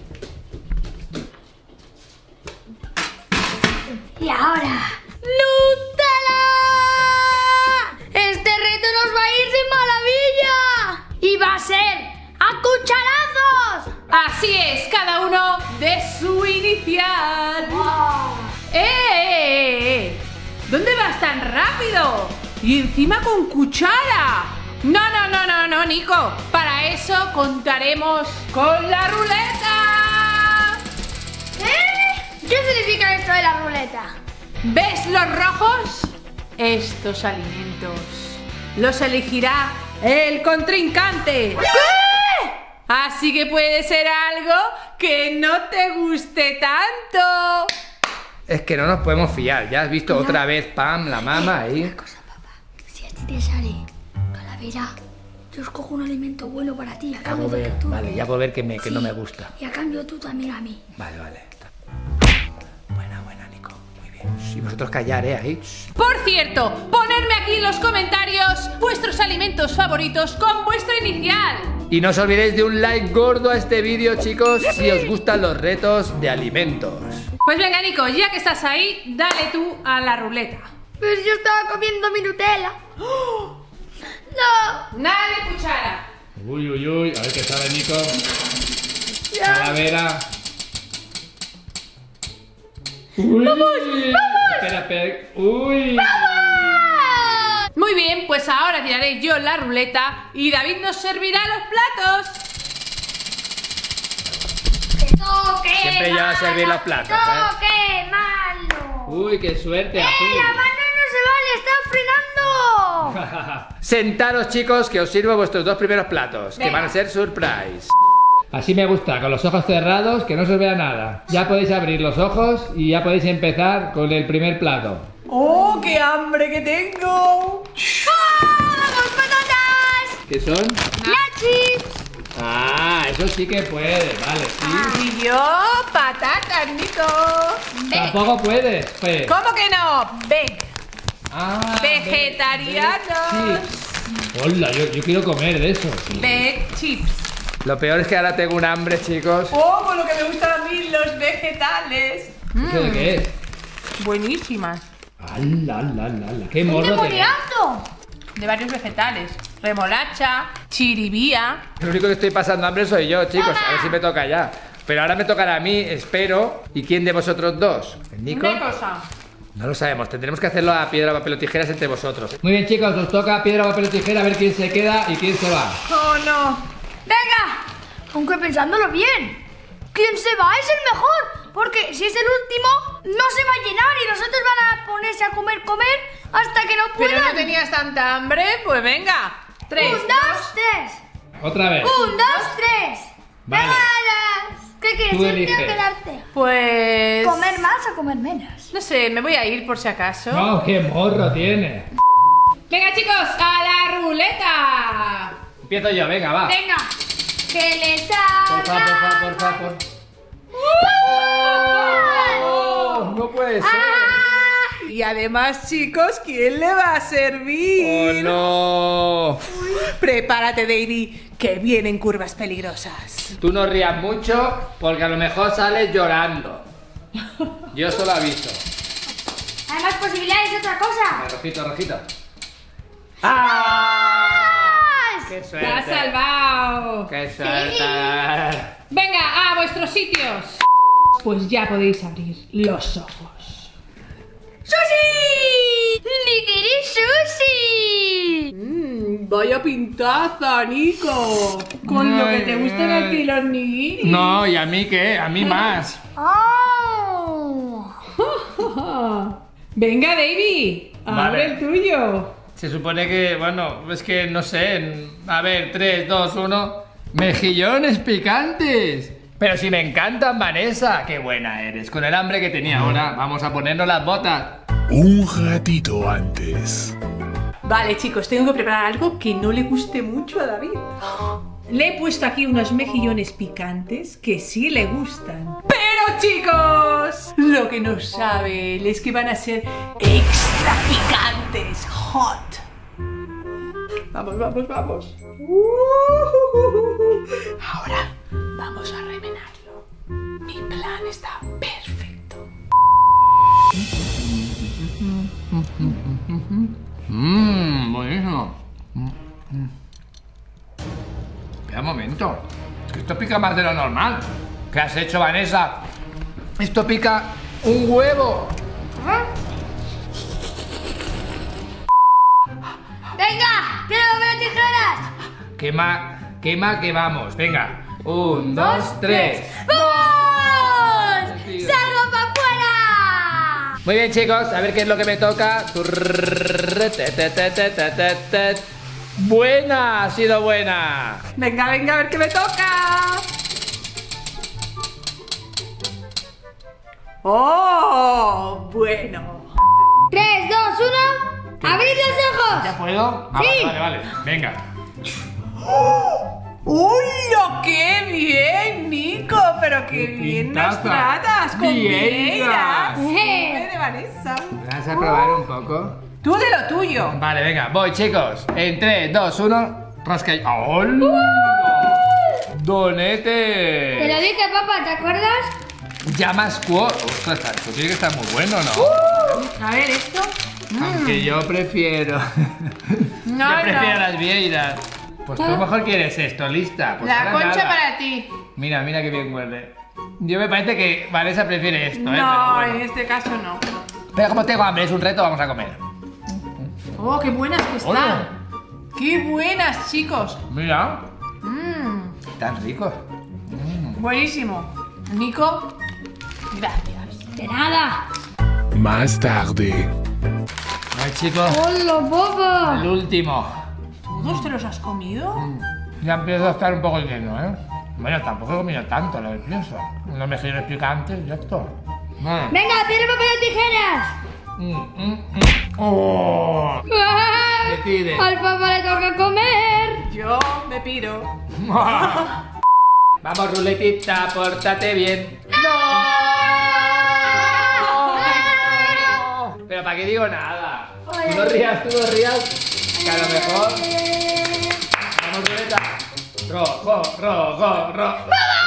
Y ahora, ¡Nutella! Este reto nos va a ir de maravilla. Y va a ser a cucharazos. Así es, cada uno de su inicial. ¡Eh, eh, eh! ¿Dónde vas tan rápido? Y encima con cuchara. No, no, no, no, no, Nico. Para eso contaremos con la ruleta. ¿Eh? ¿Qué significa esto de la ruleta? ¿Ves los rojos? Estos alimentos los elegirá el contrincante. ¿Qué? Así que puede ser algo que no te guste tanto. Es que no nos podemos fiar. Ya has visto otra vez Pam, la mama ahí. Una cosa, papá. Si a ti te sale calavera, yo escojo un alimento bueno para ti. A Ya cambio puedo de que ver, tú. vale, ya puedo ver que, me, que Sí, no me gusta. Y a cambio tú también a mí. Vale, vale. Buena, buena, Nico. Muy bien. Y vosotros callar, ¿eh? Ahí. Shh. Por cierto, ponedme aquí en los comentarios vuestros alimentos favoritos con vuestra inicial. Y no os olvidéis de un like gordo a este vídeo, chicos, si os gustan los retos de alimentos. Pues venga, Nico, ya que estás ahí, dale tú a la ruleta. Pero yo estaba comiendo mi Nutella. No. Nada de cuchara. Uy, uy, uy. A ver qué sabe, Nico. Calavera. Uy. Espera, espera. Uy. Muy bien, pues ahora tiraré yo la ruleta y David nos servirá los platos. ¡Que toque! Siempre ya va a servir malo, los platos, ¡Que toque, malo! Uy, qué suerte, ¡Eh, azul. la mano no se vale! ¡Está frenando! Sentaros, chicos, que os sirvo vuestros dos primeros platos, Venga. que van a ser surprise. Así me gusta, con los ojos cerrados, que no se os vea nada. Ya podéis abrir los ojos y ya podéis empezar con el primer plato. ¡Oh, qué hambre que tengo! ¡Vamos, patatas! ¿Qué son? ¡Nachis! Ah, eso sí que puede, vale, sí. Y yo, patatas, Nico. Tampoco puedes, pues. ¿Cómo que no? Veg. Ah, Vegetarianos. sí. Hola, yo, yo quiero comer de eso. Veg chips. Lo peor es que ahora tengo un hambre, chicos. Oh, con lo que me gustan a mí los vegetales. ¿Eso de qué es? Buenísimas. ¡Hala, hala, hala! ¡Qué ¡Un morro te demoniazo! De varios vegetales. Remolacha, chiribía. El único que estoy pasando hambre soy yo, chicos. A ver si me toca ya. Pero ahora me tocará a mí, espero. ¿Y quién de vosotros dos? ¿El Nico? Una cosa. No lo sabemos. Tendremos que hacerlo a piedra, papel o tijeras entre vosotros. Muy bien, chicos. Os toca piedra, papel o tijera. A ver quién se queda y quién se va. Oh, no. ¡Venga! Aunque pensándolo bien, quien se va es el mejor. Porque si es el último, no se va a llenar y los otros van a ponerse a comer, comer hasta que no Pero puedan. no tenías tanta hambre, pues venga. Tres. Un, dos, tres. Otra vez. Un, dos, tres. Vale. Venga, las- ¿qué quieres? Tú ¿Irte o eliges. quedarte? Pues... ¿Comer más o comer menos? No sé, me voy a ir por si acaso. No, qué morro tiene. Venga, chicos, a la ruleta. Empiezo yo, venga, va. Venga. Que les Por favor, por favor, por favor. Oh, no puede ser. Y además, chicos, ¿quién le va a servir? Oh, no. Prepárate, Davey, que vienen curvas peligrosas. Tú no rías mucho porque a lo mejor sales llorando. Yo solo aviso. Hay más posibilidades de otra cosa. Rojito, rojito. ¡Ah! ¡Qué ¡Te suerte! has salvado! ¡Qué suerte! Venga, a vuestros sitios. Pues ya podéis abrir los ojos. ¡Sushi! ¡Nigiri sushi! Mmm, vaya pintaza, Nico. Con lo que te gustan a ti los nigiris. No, ¿y a mí qué? A mí más. ¡Oh! Venga, Davey, abre Vale. el tuyo. Se supone que, bueno, es que no sé. A ver, tres, dos, uno. ¡Mejillones picantes! Pero si me encantan, Vanessa. ¡Qué buena eres! Con el hambre que tenía ahora, vamos a ponernos las botas. Un ratito antes. Vale, chicos, tengo que preparar algo que no le guste mucho a David. Le he puesto aquí unos mejillones picantes que sí le gustan. Pero, chicos, lo que no saben es que van a ser extra picantes, hot. Vamos, vamos, vamos. Uh, ahora vamos a remenarlo. Mi plan está perfecto. Mmm, buenísimo. Espera un momento. Es que esto pica más de lo normal. ¿Qué has hecho, Vanessa? Esto pica un huevo. ¡Venga! ¡Piedra, papel o tijeras! Quema, quema que vamos. Venga. Un, dos, tres. ¡Vamos! ¡Salgo para afuera! Muy bien, chicos, a ver qué es lo que me toca. Buena, ha sido buena. Venga, venga, a ver qué me toca. ¡Oh! Bueno. tres, dos, uno. ¡Abrid los ojos! ¿Ya puedo? Ah, Sí. vale, vale, vale. Venga. ¡Uy, qué bien, Nico! Pero qué bien nos pintaza. tratas con Bien, Vieiras. Eh. de Vanessa. ¿Vas a probar un poco? Tú de lo tuyo. Vale, venga, voy, chicos. En tres, dos, uno. Rasca. ¡Hola! Te lo ¡Donete! dije, papá, ¿te acuerdas? Llamas cuo. Ostras, esto tiene que estar muy bueno, ¿no? A ver, esto. Aunque yo prefiero. No, yo prefiero no. las vieiras. Pues tú mejor quieres esto, lista. Pues La ahora concha nada. para ti. Mira, mira qué bien huele. Yo me parece que Vanessa prefiere esto, ¿eh? No, Pero bueno. en este caso no. Pero como tengo hambre, es un reto, vamos a comer. Oh, qué buenas que están. Hola. Qué buenas, chicos. Mira, Mmm, tan ricos. buenísimo. Nico, gracias. De nada. Más tarde. Ay, Vale, chicos. ¡Hola, papá! El último. ¿Todos te los has comido? Ya empiezo a estar un poco lleno, ¿eh? Bueno, tampoco he comido tanto, lo que pienso. No me quiero explicar antes y esto. Vale. ¡Venga, piedra, papel o tijeras! Mm, mm, mm. ¡Oh! Decide. ¡Al papá le toca comer! Yo me piro. Vamos, ruletita, pórtate bien. ¡No! Pero ¿para qué digo nada? Tú no rías, tú no rías. Que a lo mejor... Vamos, ruleta. Rojo, rojo, rojo.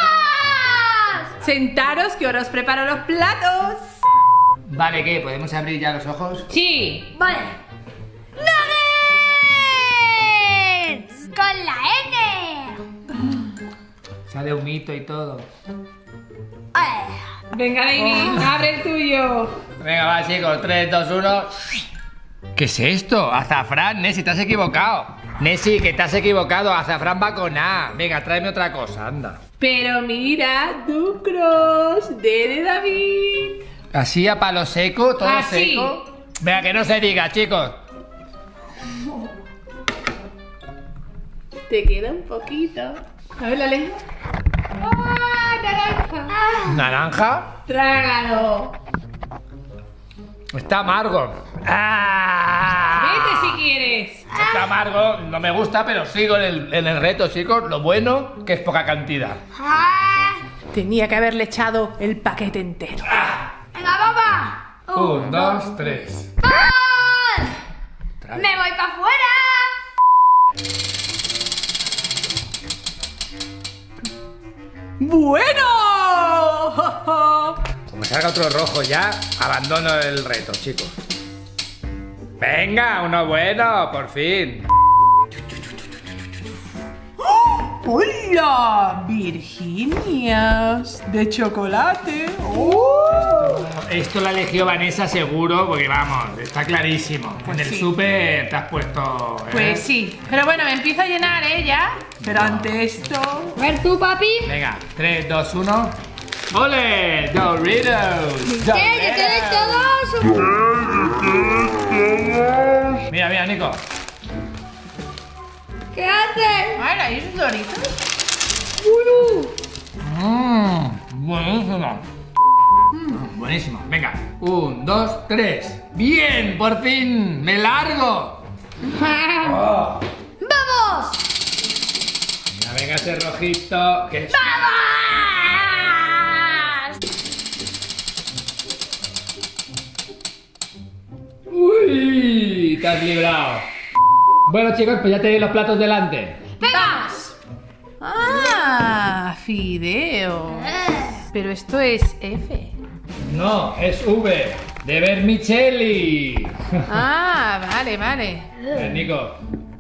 Sentaros que ahora os preparo los platos. Vale, ¿qué? ¿Podemos abrir ya los ojos? Sí. Vale. ¡Nuggets! ¡Con la N! Sale humito y todo. Ay. Venga, David, abre el tuyo. Venga, va, chicos. tres, dos, uno. ¿Qué es esto? Azafrán, Nessie, te has equivocado. Nessie, que te has equivocado. Azafrán va con A. Venga, tráeme otra cosa, anda. Pero mira, Ducros, de David. Así a palo seco, todo Así. seco. Venga, que no se diga, chicos. Te queda un poquito. A ver la lengua. ¡Ah, naranja! ¿Naranja? Trágalo. Está amargo. ¡Ah! Vete si quieres. Está amargo, no me gusta, pero sigo en el, en el reto, chicos. Lo bueno que es poca cantidad. Ah. Tenía que haberle echado el paquete entero. ¡Venga, papá! Un, dos, tres. ¡Vamos! Trae. ¡Me voy para afuera! ¡Bueno! Como salga otro rojo ya, abandono el reto, chicos. Venga, uno bueno, por fin. ¡Hola! Virginias de chocolate. ¡Oh! Esto la eligió Vanessa seguro, porque vamos, está clarísimo. Pues en el sí. súper te has puesto... ¿eh? Pues sí. Pero bueno, me empiezo a llenar ella. Pero ante esto... A ver tú, papi. Venga, tres, dos, uno. ¡Ole! ¡Doritos! ¿Qué? ¿Que tienes todos? Mira, mira, Nico. ¿Qué haces? Ay, ¿ahí es Doritos? Mmm, buenísimo. Mm, buenísimo. Venga, un, dos, tres. ¡Bien! ¡Por fin! ¡Me largo! Oh. ¡Vamos! Venga, venga ese rojito. Que es... ¡Vamos! ¡Uy! Te has librado. Bueno, chicos, pues ya tenéis los platos delante. ¡Vamos! Ah, fideo. Pero esto es F. No, es V. De vermicelli. Ah, vale, vale. Eh, Nico,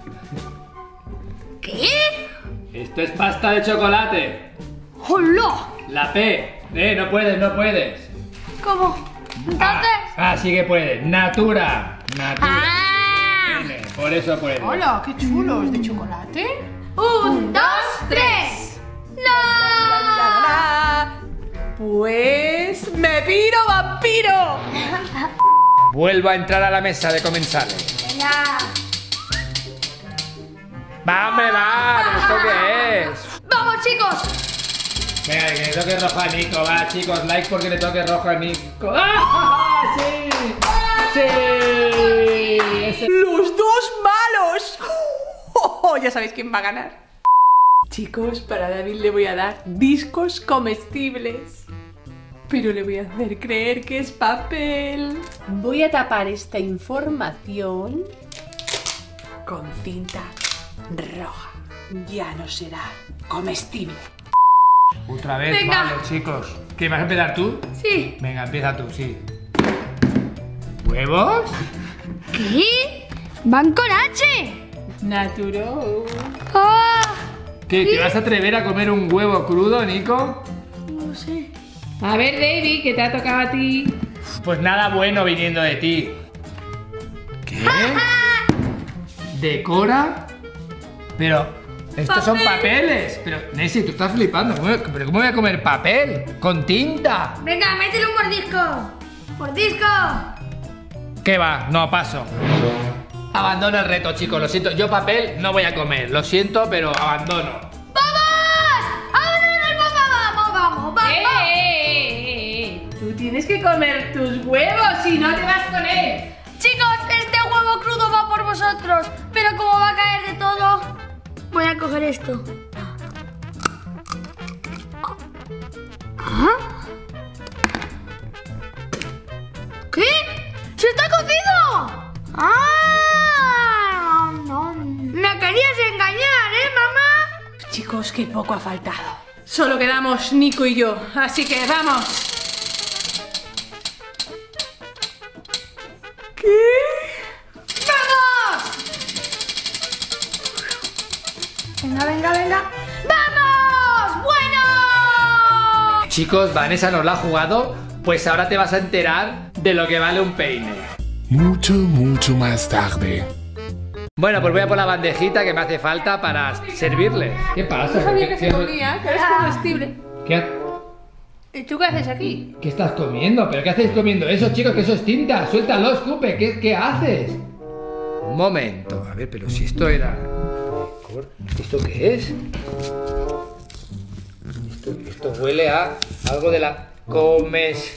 ¿Qué? esto es pasta de chocolate. ¡Hola! La P. Eh, no puedes, no puedes. ¿Cómo? Ah, Entonces... ah, sí que puedes. Natura. Natura. ¡Ah! Tiene, por eso puedes. Hola, qué chulos. ¿De chocolate? ¡Un, dos, tres! ¡No! La, la, la. Pues... ¡me piro, vampiro! Vuelvo a entrar a la mesa de comensales. Venga. ¡Va, hombre, va! ¿Esto qué es? ¡Vamos, chicos! Venga, que le toque rojo a Nico. Va, chicos, like porque le toque rojo a Nico. ¡Ah! ¡Sí! ¡Sí! Ese- ¡Los dos malos! Oh, ya sabéis quién va a ganar. Chicos, para David le voy a dar discos comestibles. Pero le voy a hacer creer que es papel. Voy a tapar esta información con cinta roja. Ya no será comestible. Otra vez, Venga. vale, chicos. ¿Qué, vas a empezar tú? Sí. Venga, empieza tú, sí. ¿Huevos? ¿Qué? ¡Van con H! Naturo. ¡Ah! ¿Qué, ¿Te vas a atrever a comer un huevo crudo, Nico? No sé. A ver, David, que te ha tocado a ti. Pues nada bueno viniendo de ti. ¿Qué? ¿Decora? Pero... Estos son ¡Papel! papeles. Pero, Nessie, tú estás flipando. ¿Cómo, ¿Pero cómo voy a comer papel? ¡Con tinta! Venga, métele un mordisco. ¡Mordisco! ¿Qué va? No, paso. Abandono el reto, chicos, lo siento. Yo papel no voy a comer, lo siento, pero abandono. ¡Vamos! ¡Vámonos, vamos, vamos, vamos, vamos! ¡Eh, eh, eh, eh! Tú tienes que comer tus huevos y no te vas con él. Chicos, este huevo crudo va por vosotros, pero como va a caer de todo, voy a coger esto. ¿Ah? ¿Qué? ¡Se está cocido! ¡Ah! No. Me querías engañar, ¿eh, mamá? Chicos, qué poco ha faltado. Solo quedamos Nico y yo, así que vamos. ¿Qué? ¡Vamos! Venga, venga, venga. ¡Vamos! ¡Bueno! Chicos, Vanessa nos la ha jugado, pues ahora te vas a enterar de lo que vale un peine. Mucho, mucho más tarde. Bueno, pues voy a por la bandejita que me hace falta para servirle. ¿Qué pasa? No sabía que ¿Qué, se comía, que es comestible. qué ha- ¿Y tú qué haces aquí? ¿Qué estás comiendo? ¿Pero qué hacéis comiendo eso, chicos? Que eso es tinta. Suéltalo, escupe. ¿Qué, qué haces? Un momento. A ver, pero si esto era... ¿Esto qué es? Esto, esto huele a algo de la... Comes...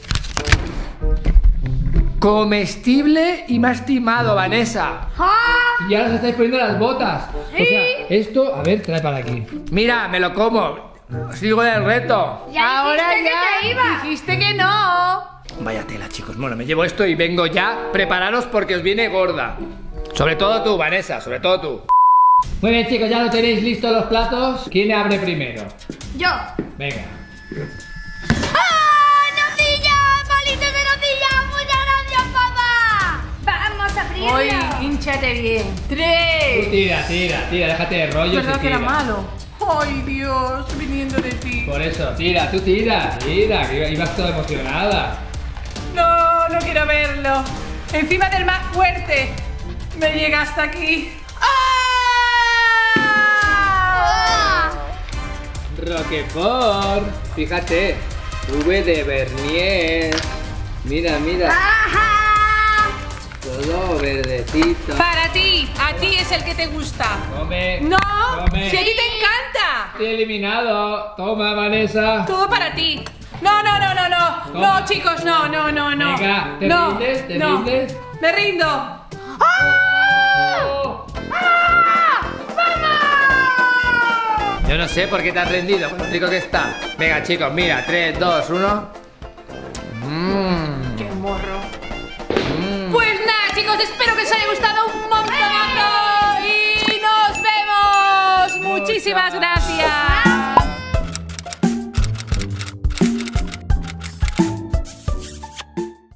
Comestible y mastimado, Vanessa. Y ahora os estáis poniendo las botas. O sea, esto... A ver, trae para aquí. Mira, me lo como. Sigo en el reto. Ya Ahora dijiste ya que te iba. dijiste que no. Vaya tela, chicos. Bueno, me llevo esto y vengo ya. Prepararos porque os viene gorda. Sobre todo tú, Vanessa, sobre todo tú. Muy bien, chicos, ya lo tenéis listos los platos. ¿Quién abre primero? Yo. Venga. ¡Ah! ¡Nocilla! ¡Palitos de nocilla! ¡Muchas gracias, papá! ¡Vamos a frío! Hoy, hínchate bien. Tú Tres. tira, tira, tira, déjate de rollos. Es verdad y que era tira. malo. Ay, Dios, viniendo de ti. Por eso, tira, tú tira, tira, que ibas toda emocionada. No, no quiero verlo. Encima del más fuerte. Me llega hasta aquí. ¡Ah! Roquefort, fíjate, V de Bernier. Mira, mira, ¡Ajá! todo verdecito. Para ti, a ti es el que te gusta. Come. No, come. si a ti te encanta. Estoy eliminado. Toma, Vanessa. Todo para ti. No, no, no, no, no. Toma. No, chicos, no, no, no, no. Venga, ¿te no, rindes? ¿Te no. rindes? Me rindo. Oh. Yo no sé por qué te has rendido, con lo rico que está. Venga, chicos, mira, tres, dos, uno. Mmm. Qué morro. Mmm. Pues nada, chicos, espero que os haya gustado un montón y nos vemos. Muchísimas gracias.